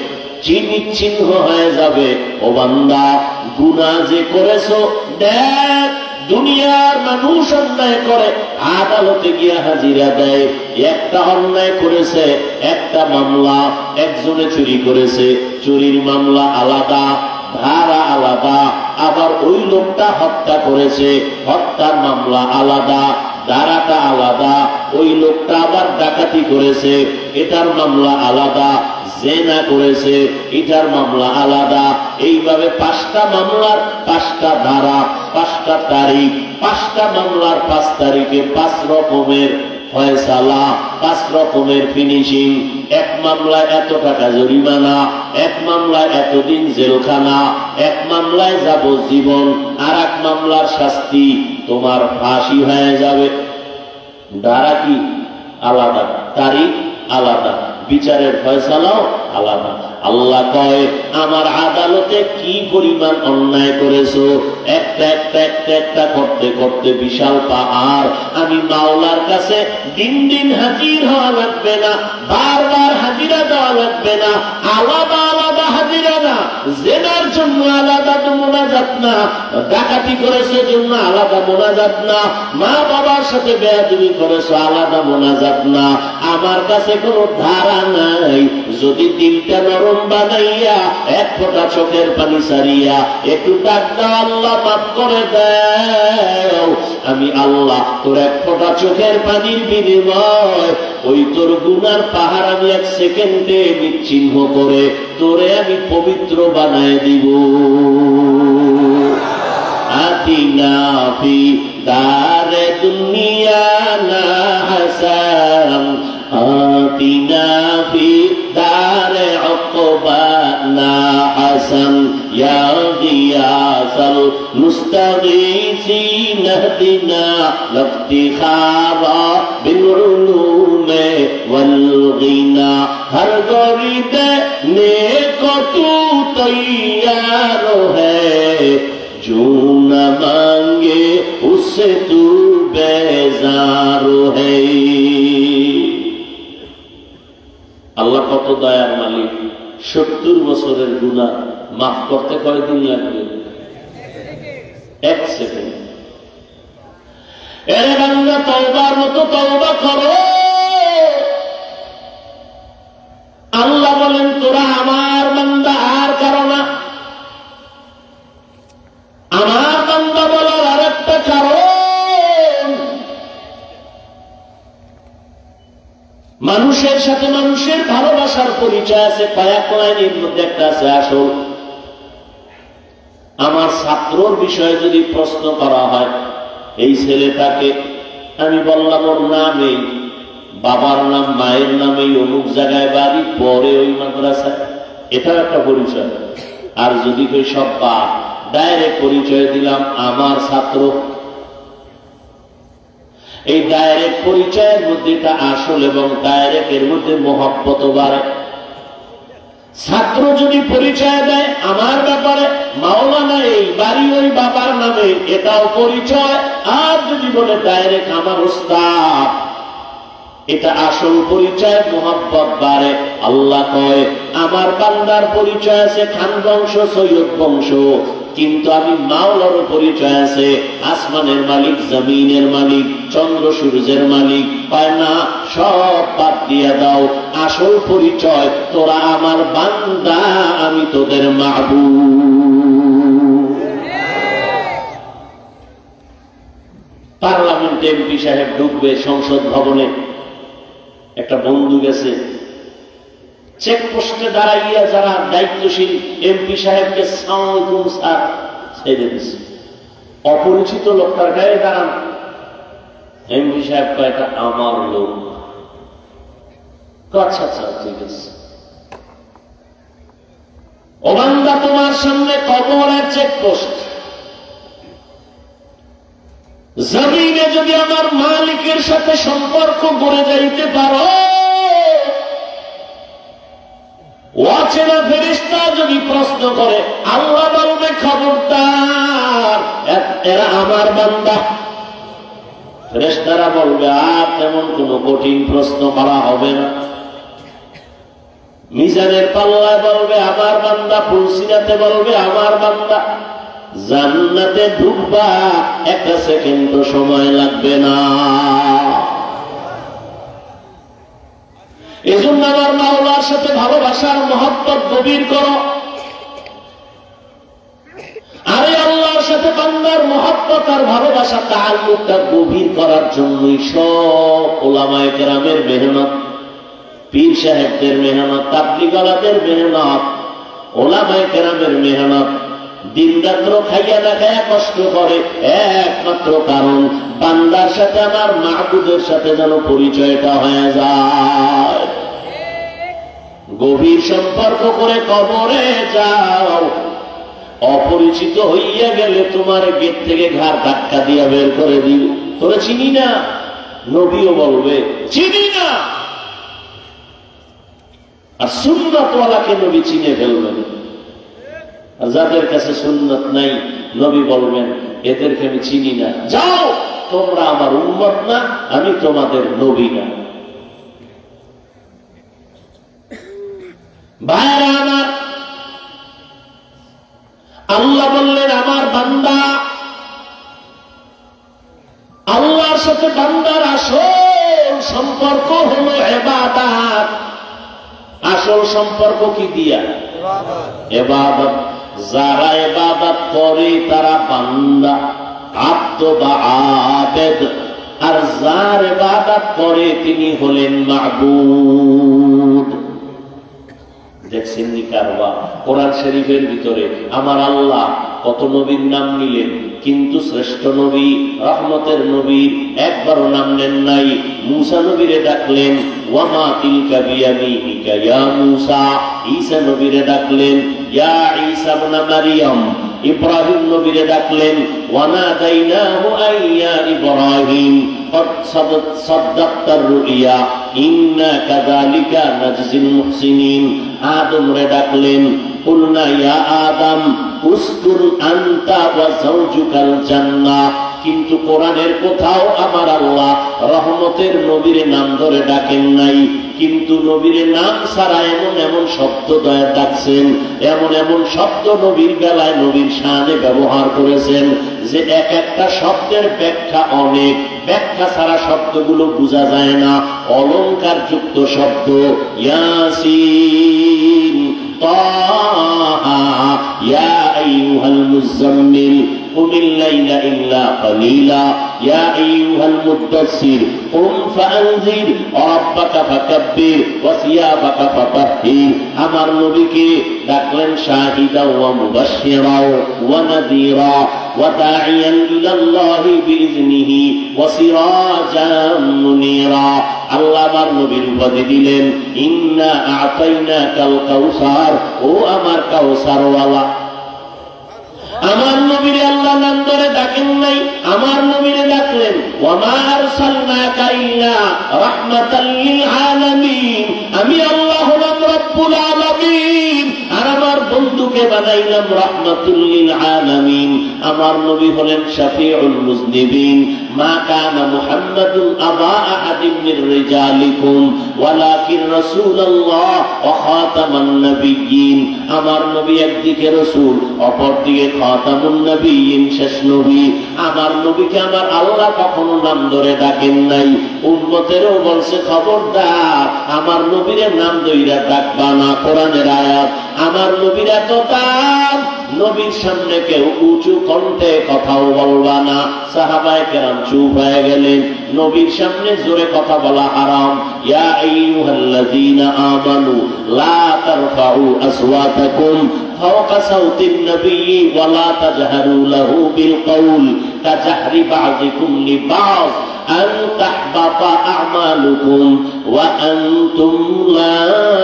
চিহ্ন হয়ে যাবে। ও বান্দা, গুনাহ যে করেছো, দেখ দুনিয়ার মানুষ অন্যায় করে, আদালতে গিয়া হাজিরা দেয়। একটা অন্যায় করেছে, একটা মামলা, একজনে চুরি করেছে, চুরির মামলা আলাদা, ধারা আলাদা। আবার ওই লোকটা হত্যা করেছে, হত্যার মামলা আলাদা, ধারাটা আলাদা। ওই লোকটা আবার ডাকাতি করেছে, এটার মামলা আলাদা। জেনা করেছে, এটার মামলা আলাদা। এইভাবে 5টা মামলার 5টা ধারা, 5টা তারিখ, 5টা মামলার 5 তারিখে 5 রকমের ফয়সালা, 5 রকমের ফিনিশিং। এক মামলায় এত টাকা জরিমানা, এক মামলায় এতদিন জেলখানা, এক মামলায় যাবজ্জীবন, আর এক মামলার শাস্তি তোমার ফাঁসি হয়ে যাবে। ধারা কি আলাদা, তারিখ আলাদা, বিচারের ফয়সালাও আলাদা। আল্লাহ কয়, আমার আদালতে কি পরিমাণ অন্যায় করেছো, একটা একটা একটা একটা করতে করতে বিশাল পাহাড়। আমি মাওলার কাছে দিন দিন হাজির হওয়া লাগবে না, বারবার হাজিরা দেওয়া লাগবে না, আলাদা আলাদা হাজিরা না। জেনার জন্য আলাদা তো মোনাজাত না, ডাকাতি করেছে জন্য আলাদা মোনাজাত না, মা বাবার সাথে বেয়াদবি করেছো আলাদা মোনাজাত না। আমার কাছে কোনো ধারা নাই। যদি দিলটা নরম বানাইয়া, এক ফোঁটা চোখের পানি সারিয়া একটু ডাক দাও, আল্লাহ মাফ করে দাও, আমি আল্লাহ তোর এক ফোঁটা চোখের পানির বিনিময় ওই তোর গুনার পাহাড় আমি 1 সেকেন্ডে নিশ্চিহ্ন করে তোরে আমি পবিত্র বানায় দিব। আতিনা ফি দারে দুনিয়া না হাসান, আতিনা ফি দারে উকবা না হাসান, ইয়া গিয়াসাল মুস্তাগীসিন ইহদিনা লিফতিখারা বিল উলুমে ওয়াল গিনা। হর গরিব নেক তু তৈয়ার হ্যায়, जो न मांगे उससे तू बेजार है। আল্লাহ কত দয়ার মালিক। 70 বছরের গুনাহ মাফ করতে কয়দিন লাগবে? 1 সেকেন্ড। এরে বান্দা, তওবার মতো তওবা করো। আল্লাহ বলেন, তোরা আমার বান্দা আর কারো না। আমার বান্দা বলার আরেকটা কারণ, মানুষের সাথে মানুষের ভালোবাসার পরিচয় আছে। কয়েক লাইনের মধ্যে একটা আছে আসল। আমার ছাত্রর বিষয়ে যদি প্রশ্ন করা হয়, এই ছেলেটাকে আমি বললাম ওর নাম এই, বাবার নাম মায়ের নাম এই, অমুক জায়গায় বাড়ি, পরে ওই মাদ্রাসায়, এটাও একটা পরিচয়। আর যদি কই সব বাদ, ডাইরেক্ট পরিচয় দিলাম আমার ছাত্র। এই ডাইরেক্ট পরিচয়ের মধ্যে এটা আসল, এবং ডাইরেক্ট এর মধ্যে মহব্বত বাড়ে। ছাত্র যদি পরিচয় দেয় আমার ব্যাপারে, মাওলানা এই বাড়ি ওই বাবার নামে, এটাও পরিচয়। আর যদি বলে ডাইরেক্ট আমার উস্তাদ, এটা আসল পরিচয়, মহব্বত বাড়ে। আল্লাহ কয়, আমার বান্দার পরিচয় আছে খান বংশ, সৈয়দ বংশ, কিন্তু আমি মাওলারও পরিচয় আছে আসমানের মালিক, জমিনের মালিক, চন্দ্র সূর্যের মালিক। পায় না, সব বাদ দিয়া দাও। আসল পরিচয় তোরা আমার বান্দা, আমি তোদের মাহবুব। পার্লামেন্টে এমপি সাহেব ঢুকবে সংসদ ভবনে, একটা বন্ধু গেছে, চেকপোস্টে দাঁড়াইয়া যারা দায়িত্বশীল এমপি সাহেবকে সালাম স্যার ছেড়ে দিচ্ছে। অপরিচিত লোকটার গায়ে দাঁড়ান, এমপি সাহেব কয় এটা আমার লোক। আচ্ছা আচ্ছা ঠিক আছে। ও বান্দা, তোমার সামনে কবরের চেকপোস্ট। জমিনে যদি আমার মালিকের সাথে সম্পর্ক গড়ে যাইতে পারো, অচেনা ফেরেশতা যদি প্রশ্ন করে, আল্লাহ বলবে খবরদার এরা আমার বান্দা। ফেরেশতারা বলবে আর তেমন কোন কঠিন প্রশ্ন করা হবে না। মিজানের পাল্লায় বলবে আমার বান্দা, ফুলসিরাতে বলবে আমার বান্দা। জান্নাতে ঢুকবা, একটা সেকেন্ড সময় লাগবে না। এজন্য আমার মাওলার সাথে ভালোবাসার মহব্বত গভীর করো। আরে আল্লাহর সাথে বান্দার মহব্বত আর ভালোবাসা তাআল্লুকটা গভীর করার জন্যই সব উলামায়ে কেরামের মেহনত, পীর সাহেবদের মেহনত, তাবলীগওয়ালাদের মেহনত, উলামায়ে কেরামের মেহনত, দিন রাত্র খাইয়া না খাইয়া কষ্ট করে একমাত্র কারণ বান্দার সাথে আমার মাহবুদের সাথে যেন পরিচয়টা হয়ে যায়। গভীর সম্পর্ক করে কবরে যাও, অপরিচিত হইয়া গেলে তোমার গেট থেকে ঘাড় ধাক্কা দিয়া বের করে দিল। তোরা চিনি না, নবীও বলবে চিনি না। আর সুন্নাতওয়ালাকে নবী চিনে ফেলবেন। আর যাদের কাছে সুন্নত নাই, নবী বলবেন এদেরকে আমি চিনি না, যাও তোমরা আমার উম্মত না, আমি তোমাদের নবী না। ভাইরা আমার, আল্লাহ বললেন আমার বান্দা, আল্লাহর সাথে বান্দার আসল সম্পর্ক হলো ইবাদত। আসল সম্পর্ক কি দিয়া? ইবাদত। যারা ইবাদত করে তারা বান্দা, আব্দ বা আবেদ। আর যার ইবাদত করে তিনি হলেন মাবুদ। দেখছেন নি কারবা? কোরআন শরীফের ভিতরে আমার আল্লাহ কত নবীর নাম নিলেন, কিন্তু শ্রেষ্ঠ নবী, রহমতের নবী একবারও নাম নেন নাই। মুসা নবীরে ডাকলেন ওয়ামা তিলকা বিয়ামিনিকা ইয়া মুসা। ঈসা নবীরে ডাকলেন ইয়া ঈসা ইবনে মারইয়াম। ইব্রাহিম নবীরে ডাকলেন ওয়ানাদাইনাহু আইয়া ইব্রাহিম কদ সাদ্দাকতার রুইয়া ইন্না কাযালিকা নাজজিল মুহসিনিন। আদম রে ডাকলেন কুলনা ইয়া আদম উসকুন আনতা ওয়া যাওজুকাল জান্নাহ। কিন্তু কোরআনের কোথাও আমার আল্লাহ রহমতের নবীর নাম ধরে ডাকেন নাই, কিন্তু নবীর নাম ছাড়া এমন এমন শব্দ দয়া ডাকছেন, এমন এমন শব্দ নবীর বেলায় নবীর শানে ব্যবহার করেছেন যে এক একটা শব্দের ব্যাখ্যা অনেক। ব্যাখ্যা ছাড়া শব্দগুলো বোঝা যায় না, অলংকার যুক্ত শব্দ। ইয়াসিন, তাহা, ইয়া আইয়ুহাল মুযাম্মিল قم الليل إلا قليلا يا أيها المدثر قم فأنذر وربك فكبر وثيابك فطهر। আমার নবীকে ডাকলেন শাহিদা ওয়া মুবাশশিরা ওয়া নাযীরা ওয়া দাঈয়ান ইলাল্লাহি বিইذনিহি ওয়া সিরাজাম মুনীরা। আল্লাহ আমার নবীর উপাধি দিলেন ইন্না আ'তাইনাকাল কাউসার, ও আমার কাউসারওয়ালা। আমার নবীরে আল্লাহ নাম ধরে ডাকেন নাই, আমার নবীরে ডাকলেন ওয়ামা আরসালনাকা ইল্লা রাহমাতাল লিল আলামিন। আমি আল্লাহ হলাম রব্বুল আলামিন, আর আমার বন্ধুকে বানাইলাম রাহমাতুল লিল আলামিন। আমার নবী হলেন শাফিউল মুজনিবিন। মা কানা মুহাম্মাদুন আবা আহাদিন মির রিজালিকুম ওয়ালাকিন রাসূলুল্লাহ ওয়া খাতামান নাবিয়্যিন। আমার নবী একদিকে রাসূল, অপরদিকে খাতামুন নবিয়্যিন, শেষ নবী। আমার নবীকে আমার আল্লাহ কখনো নাম ধরে ডাকেন নাই। উম্মতেরও বলছে খবরদার আমার নবীর নাম ধইরা ডাকবা না। কোরআনের আয়াত। আমার নবীর এত দাম, নবীর সামনে কেউ উঁচু কণ্ঠে কথাও বলবা না। সাহাবায়ে কেরাম চুপ হয়ে গেলেন। নবীর সামনে জোরে কথা বলা হারাম। ইয়া আইয়ুহাল্লাযীনা আমানু লা তারফাউ আসওয়াতাকুম ফাওকা সাওতিন নবিয়্যি ওয়া লা তাজহারু লাহু বিল কওল কাজাহরি বাযিকুম লিবায আন তাহবাতা আমালুকুম ওয়া আনতুম লা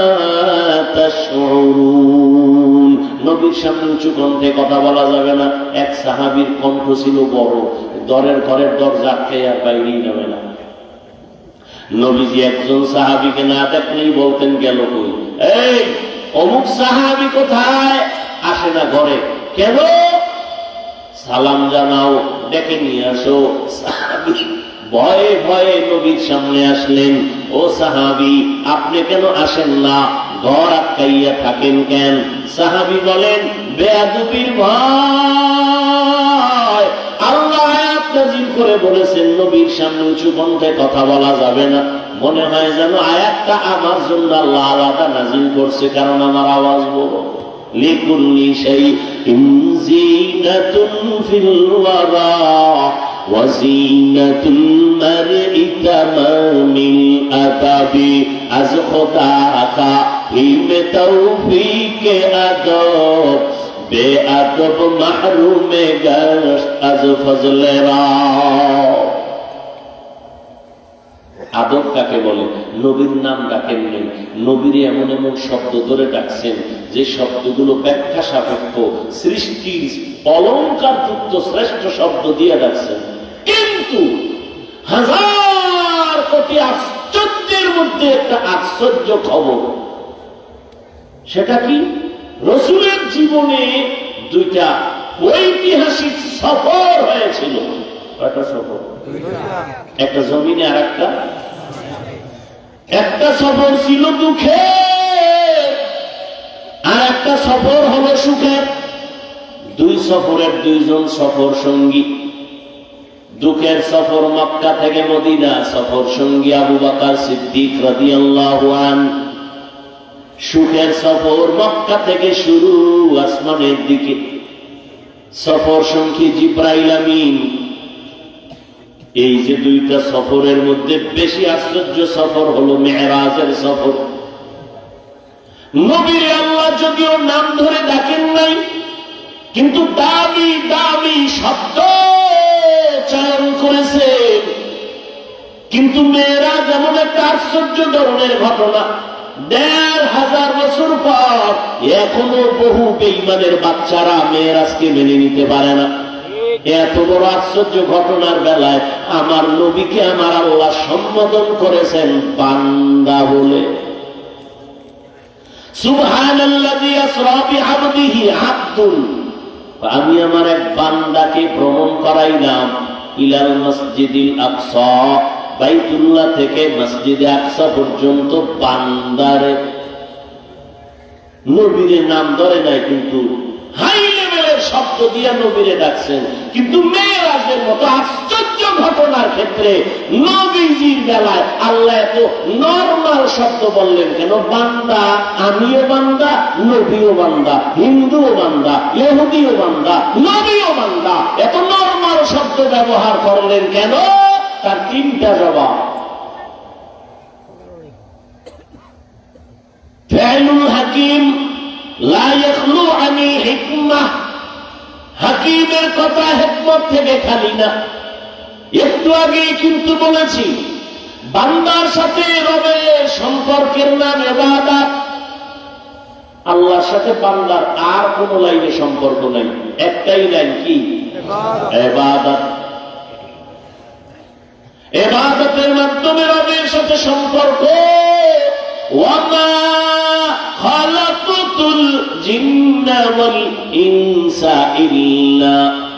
তাশউরুন। নবীর সামনে উঁচু কণ্ঠে কথা বলা যাবে না। এক সাহাবীর কণ্ঠ ছিল বড়, ঘরের দরজা আটকে আর বাইরেই নামে না। নবীজি একজন সাহাবীকে না দেখলেই বলতেন গেল কই, এই অমুক সাহাবী কোথায়? আসে না ঘরে। কেন? সালাম জানাও, ডেকে নিয়ে আসো। সাহাবী ভয়ে ভয়ে নবীর সামনে আসলেন। ও সাহাবী, আপনি কেন আসেন না? ঘর আটকাইয়া থাকেন কেন? সাহাবী বলেন, বেয়াদবির ভয়। আল্লাহ আয়াত নাযিল করে বলেছেন নবীর সামনে উঁচু কণ্ঠে কথা বলা যাবে না। মনে হয় যেন আয়াতটা আমার জন্য আল্লাহ আলাদা নাযিল করছে, কারণ আমার আওয়াজ বড়। লিকুল্লি শাইইন জিনাতুন ফিল ওয়ারা ওয়া জিনাতুল মারই তামামিল আদাবি আজ খোদা হিমে তৌফিকে আদব বেআদব মাহরুমে গশত আজ ফজলে রা। আদব কাকে বলে? নবীর নাম ডাকেন নেই, নবীর এমন এমন শব্দ ধরে ডাকছেন যে শব্দগুলো ব্যাখ্যা সাপেক্ষ, সৃষ্টির অলঙ্কার যুক্ত শ্রেষ্ঠ শব্দ দিয়ে ডাকছেন। কিন্তু হাজার কোটি আশ্চর্যের মধ্যে একটা আশ্চর্য খবর, সেটা কি? রাসূলের জীবনে দুইটা ঐতিহাসিক সফর হয়েছিল। কয়টা সফর? একটা জমিনে আর একটা সফর ছিল দুঃখের, আর একটা সফর হলো সুখের। দুই সফরের দুইজন সফর সঙ্গী। দুঃখের সফর মক্কা থেকে মদিনা, সফর সঙ্গী আবু বকর সিদ্দিক রাদিয়াল্লাহু আনহু। সুখের সফর মক্কা থেকে শুরু আসমানের দিকে, সফর সঙ্গী জিবরাইল আমিন। এই যে দুইটা সফরের মধ্যে বেশি আশ্চর্য সফর হলো মেরাজের সফর। নবীর আল্লাহ যদিও নাম ধরে ডাকেন নাই, কিন্তু দামি দামি শব্দ চয়ন করেছে। কিন্তু মেরাজ এমন একটা আশ্চর্য ধরনের ঘটনা, ১৫০০ বছর পর এখনো বহু বেঈমানের বাচ্চারা মেরাজকে মেনে নিতে পারে না। এত বড় আশ্চর্য ঘটনার বেলায় আমার নবীকে আমার আল্লাহ সম্বোধন করেছেন বান্দা বলে। সুবহানাল্লাযী আসরা বিআবদিহি আবদুন, আমি আমার এক বান্দাকে ভ্রমণ করাইলাম ইলাল মসজিদিল আকসা, বাইতুল্লাহ থেকে মসজিদে আকসা পর্যন্ত বান্দারে। নবীর নাম ধরে নাই, কিন্তু হাই লেভেলের শব্দ দিয়ে নবীরে ডাকছেন। কিন্তু মেরাজের মতো আশ্চর্য ঘটনার ক্ষেত্রে নবীজির বেলায় আল্লাহ এত নরমাল শব্দ বললেন কেন? বান্দা, আমিও বান্দা, নবীও বান্দা, হিন্দুও বান্দা, ইহুদিও বান্দা, নবীও বান্দা, এত নরমাল শব্দ ব্যবহার করলেন কেন? তার তিনটা জবাব। ফিআলুল হাকিম লা ইয়াখলু আনি হিকমাহ, হাকিমের কথা হিকমত থেকে খালি না। একটু আগে কিন্তু বলেছি বান্দার সাথে রবের সম্পর্কের নাম ইবাদত। আল্লাহর সাথে বান্দার আর কোন লাইনে সম্পর্ক নাই, একটাই লাইন, কি? ইবাদত। ইবাদতের মাধ্যমে রবের সাথে সম্পর্ক। ওয়ামা খালাকতুল জিন্না ওয়াল ইনসা ইল্লা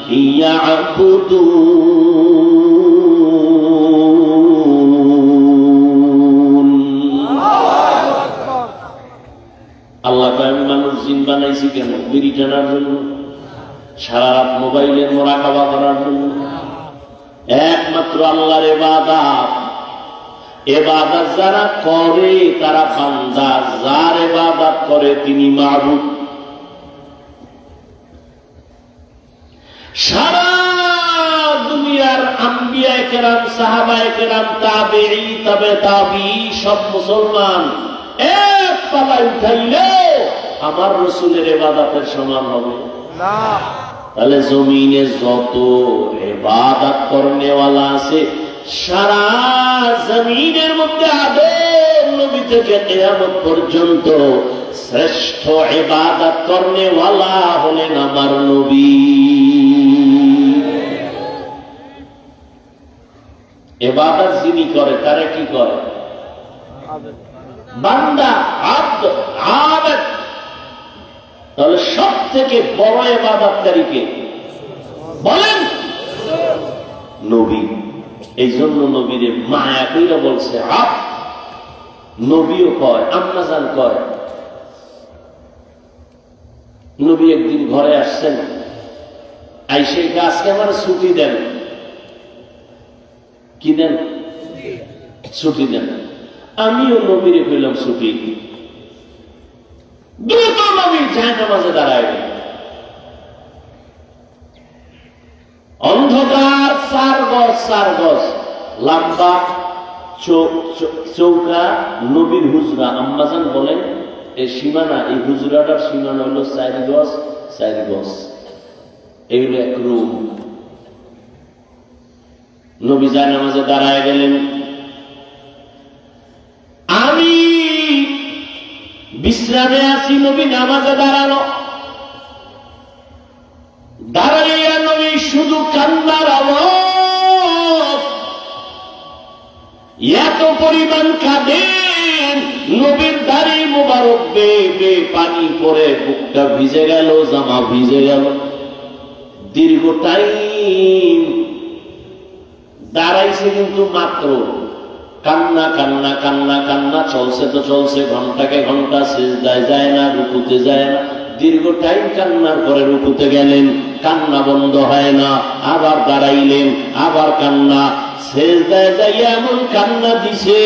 লিয়াবুদুন। আল্লাহ আমি মানুষ জিন বানাইছি কেন? বিড়ি টানার জন্য? সারা রাত মোবাইলের মোরাকাবা করার জন্য? একমাত্র আল্লাহর ইবাদত। ইবাদত যারা করে তারা বান্দা, যার ইবাদত করে তিনি মাবুদ। সারা দুনিয়ার আম্বিয়ায়ে কেরাম, সাহাবায়ে কেরাম, তাবেঈ, তবে তাবেঈ সব মুসলমান এক পালায় উঠাইলে আমার রাসূলের ইবাদতের সমান হবে না। তাহলে জমিনে যত ইবাদত করনেওয়ালা আছে, সারা জমিনের মধ্যে আদম নবী থেকে কিয়ামত পর্যন্ত শ্রেষ্ঠ ইবাদত করনেওয়ালা হলেন আমার নবী। ইবাদত যিনি করে তারা কি করে? বান্দা, আব্দ, আবেদ। তাহলে সব থেকে বড় ইবাদতকারী কে বলেন? নবী। এই জন্য নবীরে মায়া কইরা বলছে আব্দ। নবীও কয়, আম্মাজান কয় নবী একদিন ঘরে আসছেন, আইসে আজকে আমার ছুটি দেন। কি দেন? ছুটি দেন। আমিও নবীরে কইলাম ছুটি। দ্রুত নবী জায়নামাজে দাঁড়ায় গেল। অন্ধকার 4 গজ লম্বা চৌকা, নবীর হুজরা। আম্মাজান বলেন এই সীমানা, এই হুজরাটার সীমানা হলো 4 গজ। এই হলো এক রুম। নবী জায়নামাজে দাঁড়ায় গেলেন। আমি বিশ্রামে আছি, নবী নামাজে দাঁড়ানো। দাঁড়াইয়া নবী শুধু কান্নার আওয়াজ, এত পরিমাণ কাঁদেন, নবীর দাড়ি মোবারক বেয়ে পানি পরে বুকটা ভিজে গেল, জামা ভিজে গেল। দীর্ঘ টাইম দাঁড়াইছে, কিন্তু মাত্র কান্না কান্না কান্না কান্না চলছে তো চলছে, ঘন্টাকে ঘন্টা, সিজদায় যায় না, রুকুতে যায় না। দীর্ঘ টাইম কান্নার পরে রুকুতে গেলেন, কান্না বন্ধ হয় না। আবার দাঁড়াইলেন, আবার কান্না। সিজদায় যাইয়া এমন কান্না দিছে,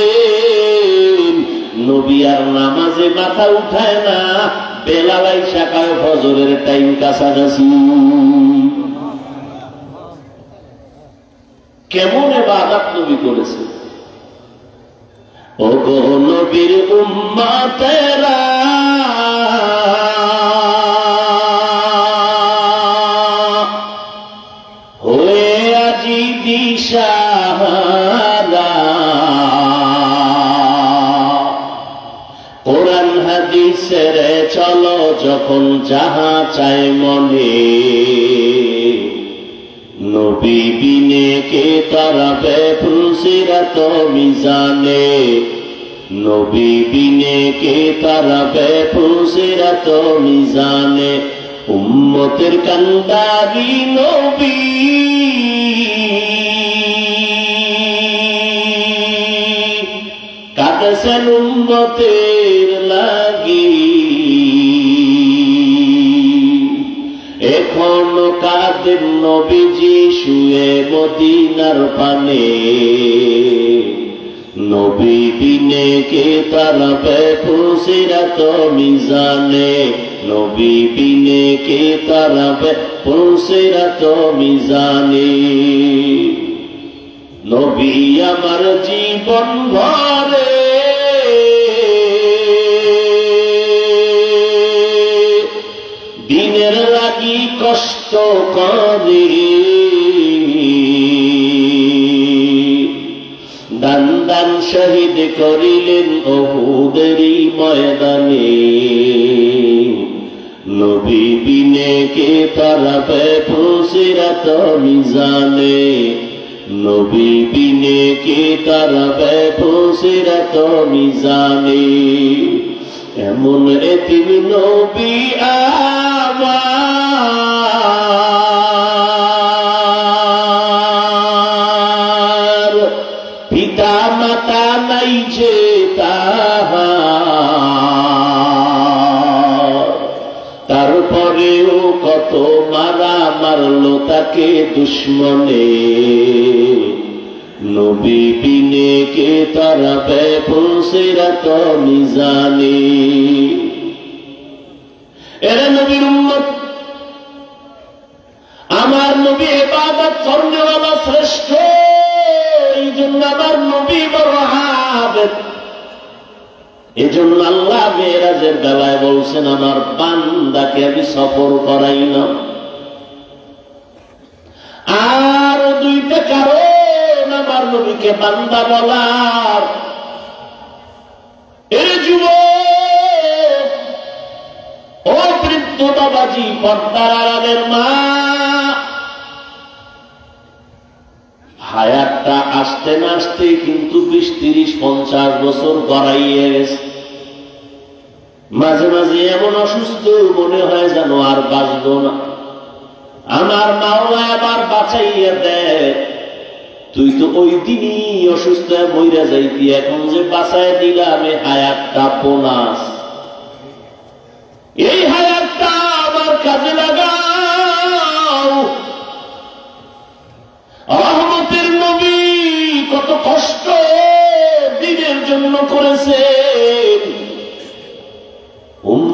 নবী আর নামাজে মাথা উঠায় না। বেলাল আইসা কয় ফজরের টাইম কাছাকাছি। কেমন ইবাদত নবী করেছে। ও গো নবীর উম্মতেরা, হয়ে আজি দিশাহারা, কোরআন হাদিসের চলো যখন যাহা চায় মনে, নবী বিনে কে তারাবে ফুলসিরাত মিজানে, নবী বিনে কে তারাবে ফুলসিরাত মিজানে। উম্মতের কান্দারি নবী, কাঁদেছেন উম্মতের লাগি। এখনো কাঁদেন নবীজি শুয়ে মদিনার পানে, নবী বিনে কে তারাবে ফুলসিরাত মিজানে, নবী বিনে কে তারাবে ফুলসিরাত মিজানে। নবী আমার জীবন ভরে দিনের লাগি কষ্ট করে, দান দান শহীদ করিলেন উহুদেরই ময়দানে, নবী বিনে কে তারাবে ফুলসিরাত মিজানে, নবী বিনে কে তারাবে ফুলসিরাত মিজানে। এমন এতিম নবী আমার, পিতা মাতা নাই যে তাহার, তারপরেও কত মারা মারলো তাকে দুশ্মনে, নবী বিনে কে তারাবে ফুলসিরাত মিজানে। এরা নবীর উম্মত, আমার নবী ইবাদত করনেওয়ালা শ্রেষ্ঠ, এই জন্য আমার নবী বড় আবেদ। এজন্য আল্লাহ মেরাজের বেলায় বলছেন আমার বান্দাকে আমি সফর করাই না। আর দুইটা কারণ আমার নবীকে বান্দা বলার। এর যুবক, ও বৃদ্ধ বাবাজি, পর্দার আড়ালের মা, হায়াতটা আসতে না আসতে কিন্তু 20, 30, 50 বছর গড়াইয়ে গেছে। মাঝে মাঝে এমন অসুস্থ মনে হয় যেন আর বাঁচব না। আমার মাওলা আবার বাঁচাইয়া দেয়, তুই তো ওই দিনই অসুস্থ মইরা যাইতি, এখন যে বাঁচাই দিলাম এই হায়াতটা বোনাস। এই হায়াতটা আমার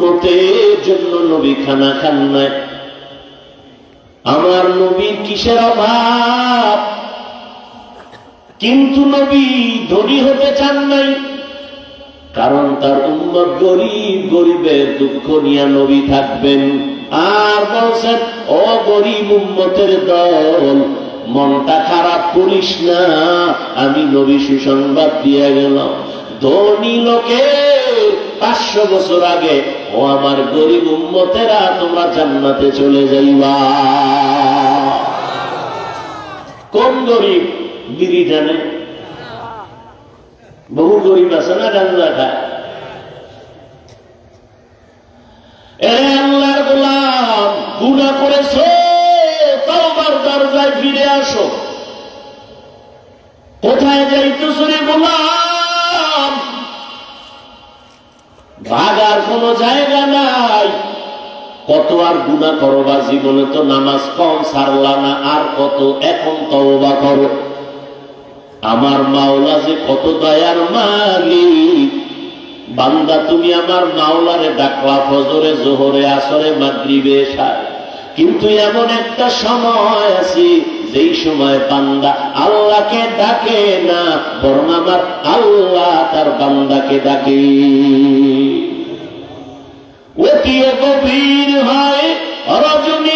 উম্মতের জন্য নবী খানা খান নাই। আমার নবীর কিসের অভাব? কিন্তু নবী ধনী হতে চান নাই, কারণ তার উম্মত গরিব, গরিবের দুঃখ নিয়ে নবী থাকবেন। আর বলছেন, ও গরিব উম্মতের দল, মনটা খারাপ করিস না, আমি নবী সুসংবাদ দিয়ে গেলাম। ধনী লোকে 500 বছর আগে, ও আমার গরিব উম্মতেরা, তোমরা জান্নাতে চলে যাইবা। কোন গরিব? বিড়ি টানে। বহু গরিব আছে না গাঁজা খায়। আল্লাহর গোলাম, গুনাহ করেছো, তওবার দরজায় ফিরে আসো। কোথায় যাইতেছো রে গোলাম? ভাগার কোন জায়গা নাই। কত আর গুনাহ করবা, জীবনে তো নামাজ কম ছাড়লা না, আর কত? এখন তওবা করো। আমার মাওলা যে কত দয়ার মালিক। বান্দা, তুমি আমার মাওলারে ডাকলা ফজরে, জোহরে, আসরে, মাগরিবে, এশায়, কিন্তু এমন একটা সময় আছে যেই সময় বান্দা আল্লাহকে ডাকে না, বরং আমার আল্লাহ তার বান্দাকে ডাকে। অতি গভীর হয় রজনী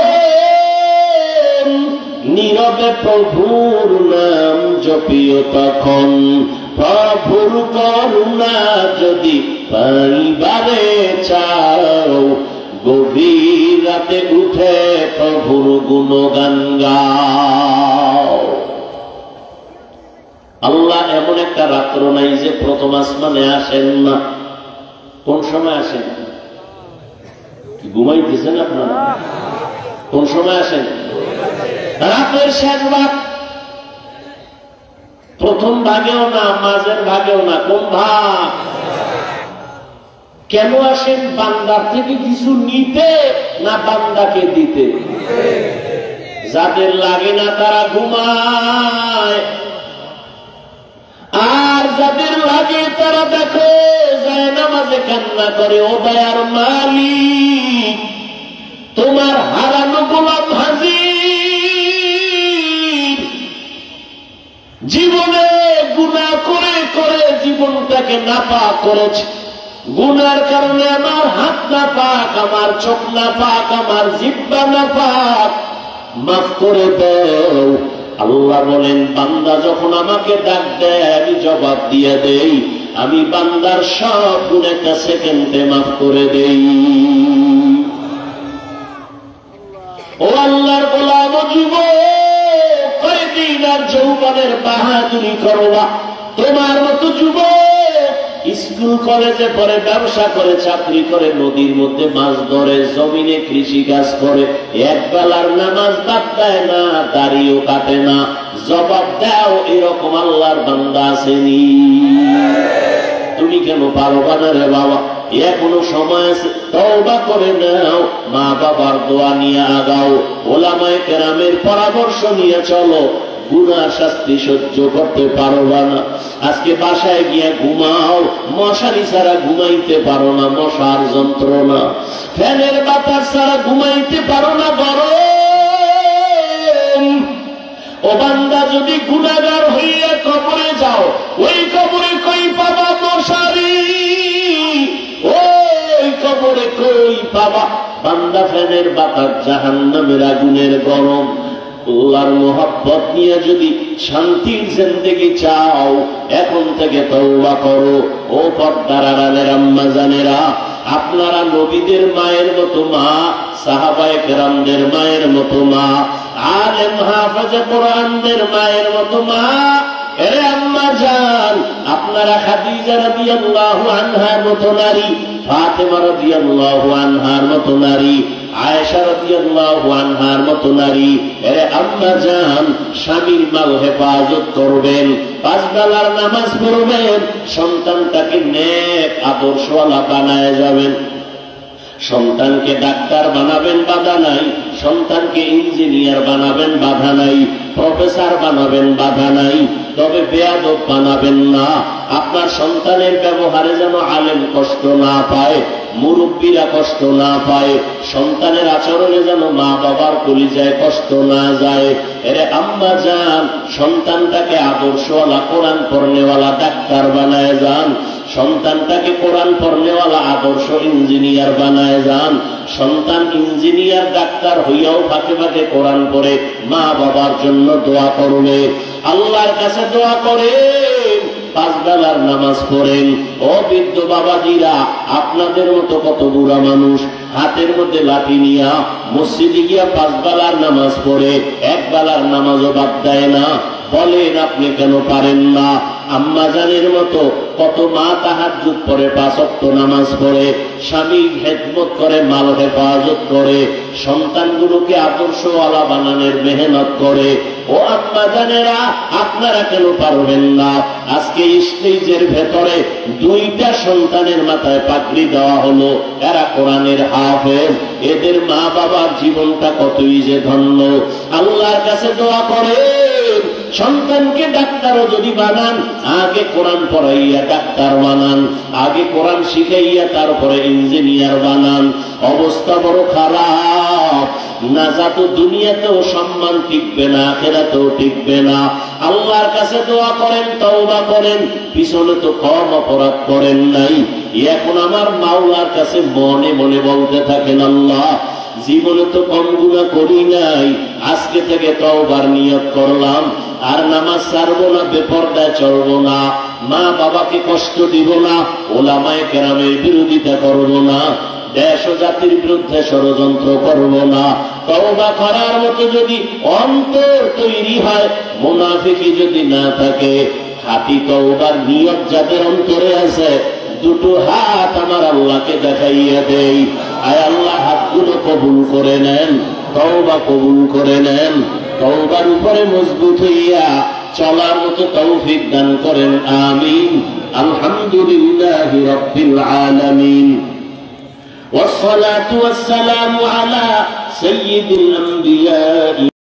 যখন, নীরবে প্রভুর নাম জপিও তখন। প্রভুর করুণা যদি পাইবারে চাও, গভীর রাতে উঠে প্রভুর গুণগান গাও। আল্লাহ এমন একটা রাত্র নাই যে প্রথম আসমানে আসেন না। কোন সময় আসেন? ঘুমাইতেছেন আপনারা? কোন সময় আসেন? রাতের শেষ ভাগ। প্রথম ভাগেও না, মাঝের ভাগেও না। কোন ভাগ? কেন আসেন? বান্দার থেকে কিছু নিতে, না বান্দাকে দিতে? যাদের লাগে না তারা ঘুমায়, আর যাদের লাগে তারা দেখো যায় নামাজে কান্না করে। ও দয়ার মালিক, তোমার হারানো গোলাম হাজির। জীবনে গুনাহ করে করে জীবনটাকে নাপাক করেছে। গুনার কারণে আমার হাত নাপাক, আমার চোখ নাপাক, আমার জিহ্বা নাপাক, মাফ করে দাও। আল্লাহ বলেন, বান্দা যখন আমাকে ডাক দেয়, আমি জবাব দিয়ে দেই। আমি বান্দার সব গুণ একটা সেকেন্ডে মাফ করে দেই। ও আল্লাহর গোলাম, যুবক, কয়দিন আর যৌবনের বাহাদুরি করবা? তোমার মতো যুবক স্কুল কলেজে পড়ে, ব্যবসা করে, চাকরি করে, নদীর মধ্যে মাছ ধরে, জমিনে কৃষি কাজ করে, এক বেলার নামাজ বাদ দেয় না, দাড়িও কাটে না। জবাব দাও, এরকম আল্লাহর বান্দা আসেনি? তুমি কেন পারবা না রে বাবা? এখনো সময় আছে, তওবা করে নাও, মা বাবার দোয়া নিয়ে আগাও, ওলামায়ে কেরামের পরামর্শ নিয়ে চলো। গুনাহ শাস্তি সহ্য করতে পারবা না, আজকে বাসায় গিয়ে ঘুমাও। মশারি ছাড়া ঘুমাইতে পারো না, মশার যন্ত্রণা। ফ্যানের বাতাস ছাড়া ঘুমাইতে পারো না, গরম। ও বান্দা, যদি গুনাহগার হইয়া কবরে যাও, ওই কবরে কই পাবা মশারি? ওই কবরে কই পাবা? বান্দা, ফ্যানের বাতাস, জাহান্নামের আগুনের গরম। আল্লাহর মোহাব্বত নিয়ে যদি শান্তির জিন্দেগি চাও, এখন থেকে তওবা করো। ও পর্দার আড়ালের আম্মা জানেরা, আপনারা নবীদের মায়ের মতো মা, সাহাবায়ে কেরামদের মায়ের মতো মা, আলেম হাফেজে কোরআনদের মায়ের মতো মা। এরে আম্মা জান, আপনারা খাদিজা রাদিয়াল্লাহু আনহার মতো নারী, ফাতেমা রাদিয়াল্লাহু আনহার মতো নারী, আয়েশা রাদিয়াল্লাহু আনহার মতো নারী। এরে আম্মা জান, স্বামীর মাল হেফাজত করবেন, 5 বেলার নামাজ পড়বেন, সন্তানটাকে নেক আদর্শওয়ালা বানায় যাবেন। সন্তানকে ডাক্তার বানাবেন, বাধা নাই। সন্তানকে ইঞ্জিনিয়ার বানাবেন, বাধা নাই। প্রফেসর বানাবেন, বাধা নাই। তবে বেয়াদব বানাবেন না। আপনার সন্তানের ব্যবহারে যেন আলেম কষ্ট না পায়, মুরব্বীরা কষ্ট না পায়, সন্তানের আচরণে যেন মা বাবার কলিজায় কষ্ট না যায়। এরে আম্মা যান, সন্তানটাকে আদর্শওয়ালা কোরআন পড়নেওয়ালা ডাক্তার বানায় যান, সন্তানটাকে কোরআন পড়নেওয়ালা আদর্শ ইঞ্জিনিয়ার বানায় যান। সন্তান ইঞ্জিনিয়ার ডাক্তার হইয়াও ফাঁকে ফাঁকে কোরআন পড়ে মা বাবার জন্য দোয়া করবে, আল্লাহর কাছে দোয়া করে, 5 বেলার নামাজ পড়েন। ও বৃদ্ধ বাবাজিরা, আপনাদের মতো কত বুড়া মানুষ হাতের মধ্যে লাঠি নিয়া মসজিদে গিয়া 5 বেলার নামাজ পড়ে, 1 বেলার নামাজও বাদ দেয় না। বলেন আপনি কেন পারেন না? আম্মা জানের মতো কত মা তাহাজ্জুদ পড়ে, 5 ওয়াক্ত নামাজ পড়ে, স্বামী খেদমত করে, মাল হেফাজত করে, সন্তানগুলোকে আদর্শওয়ালা বানানোর মেহনত করে। ও আম্মা জানেরা, আপনারা কেন পারবেন না? আজকে স্টেজের ভেতরে 2টা সন্তানের মাথায় পাগড়ি দেওয়া হলো, এরা কোরআনের হাফেজ। এদের মা বাবার জীবনটা কতই যে ধন্য। আল্লাহর কাছে দোয়া করে, সন্তানকে ডাক্তারও যদি বানান, আগে কোরআন পড়াইয়া ডাক্তার বানান, আগে কোরআন শিখাইয়া তারপরে ইঞ্জিনিয়ার বানান। অবস্থা বড় খারাপ, না যাতো দুনিয়াতেও সম্মান টিকবে না, আখিরাতেও টিকবে না। আল্লাহর কাছে দোয়া করেন, তওবা করেন, পিছনে তো কম অপরাধ করেন নাই। এখন আমার মাওলার কাছে মনে মনে বলতে থাকেন, আল্লাহ জীবনে তো কম গুনাহ করি নাই, আজকে থেকে তওবার নিয়ত করলাম, আর নামাজ ছাড়বো না, বেপরদায় চলবো না, মা বাবাকে কষ্ট দিব না, ওলামায়ে কেরামের বিরোধিতা করব না, দেশ ও জাতির বিরুদ্ধে ষড়যন্ত্র করব না। তওবা করার মতো যদি অন্তর তৈরি হয়, মুনাফিকি যদি না থাকে, খাঁটি তওবার নিয়ত যাদের অন্তরে আছে, 2টো হাত আমার আল্লাহকে দেখাইয়া দেই। আয় আল্লাহ, হাতগুলো কবুল করে নেন, তওবা কবুল করে নেন, তওবার উপরে মজবুত হইয়া চলার মতো তৌফিক দান করেন, আমিন। আলহামদুলিল্লাহি রাব্বিল আলামিন, والصلاة والسلام على سيد الأنبياء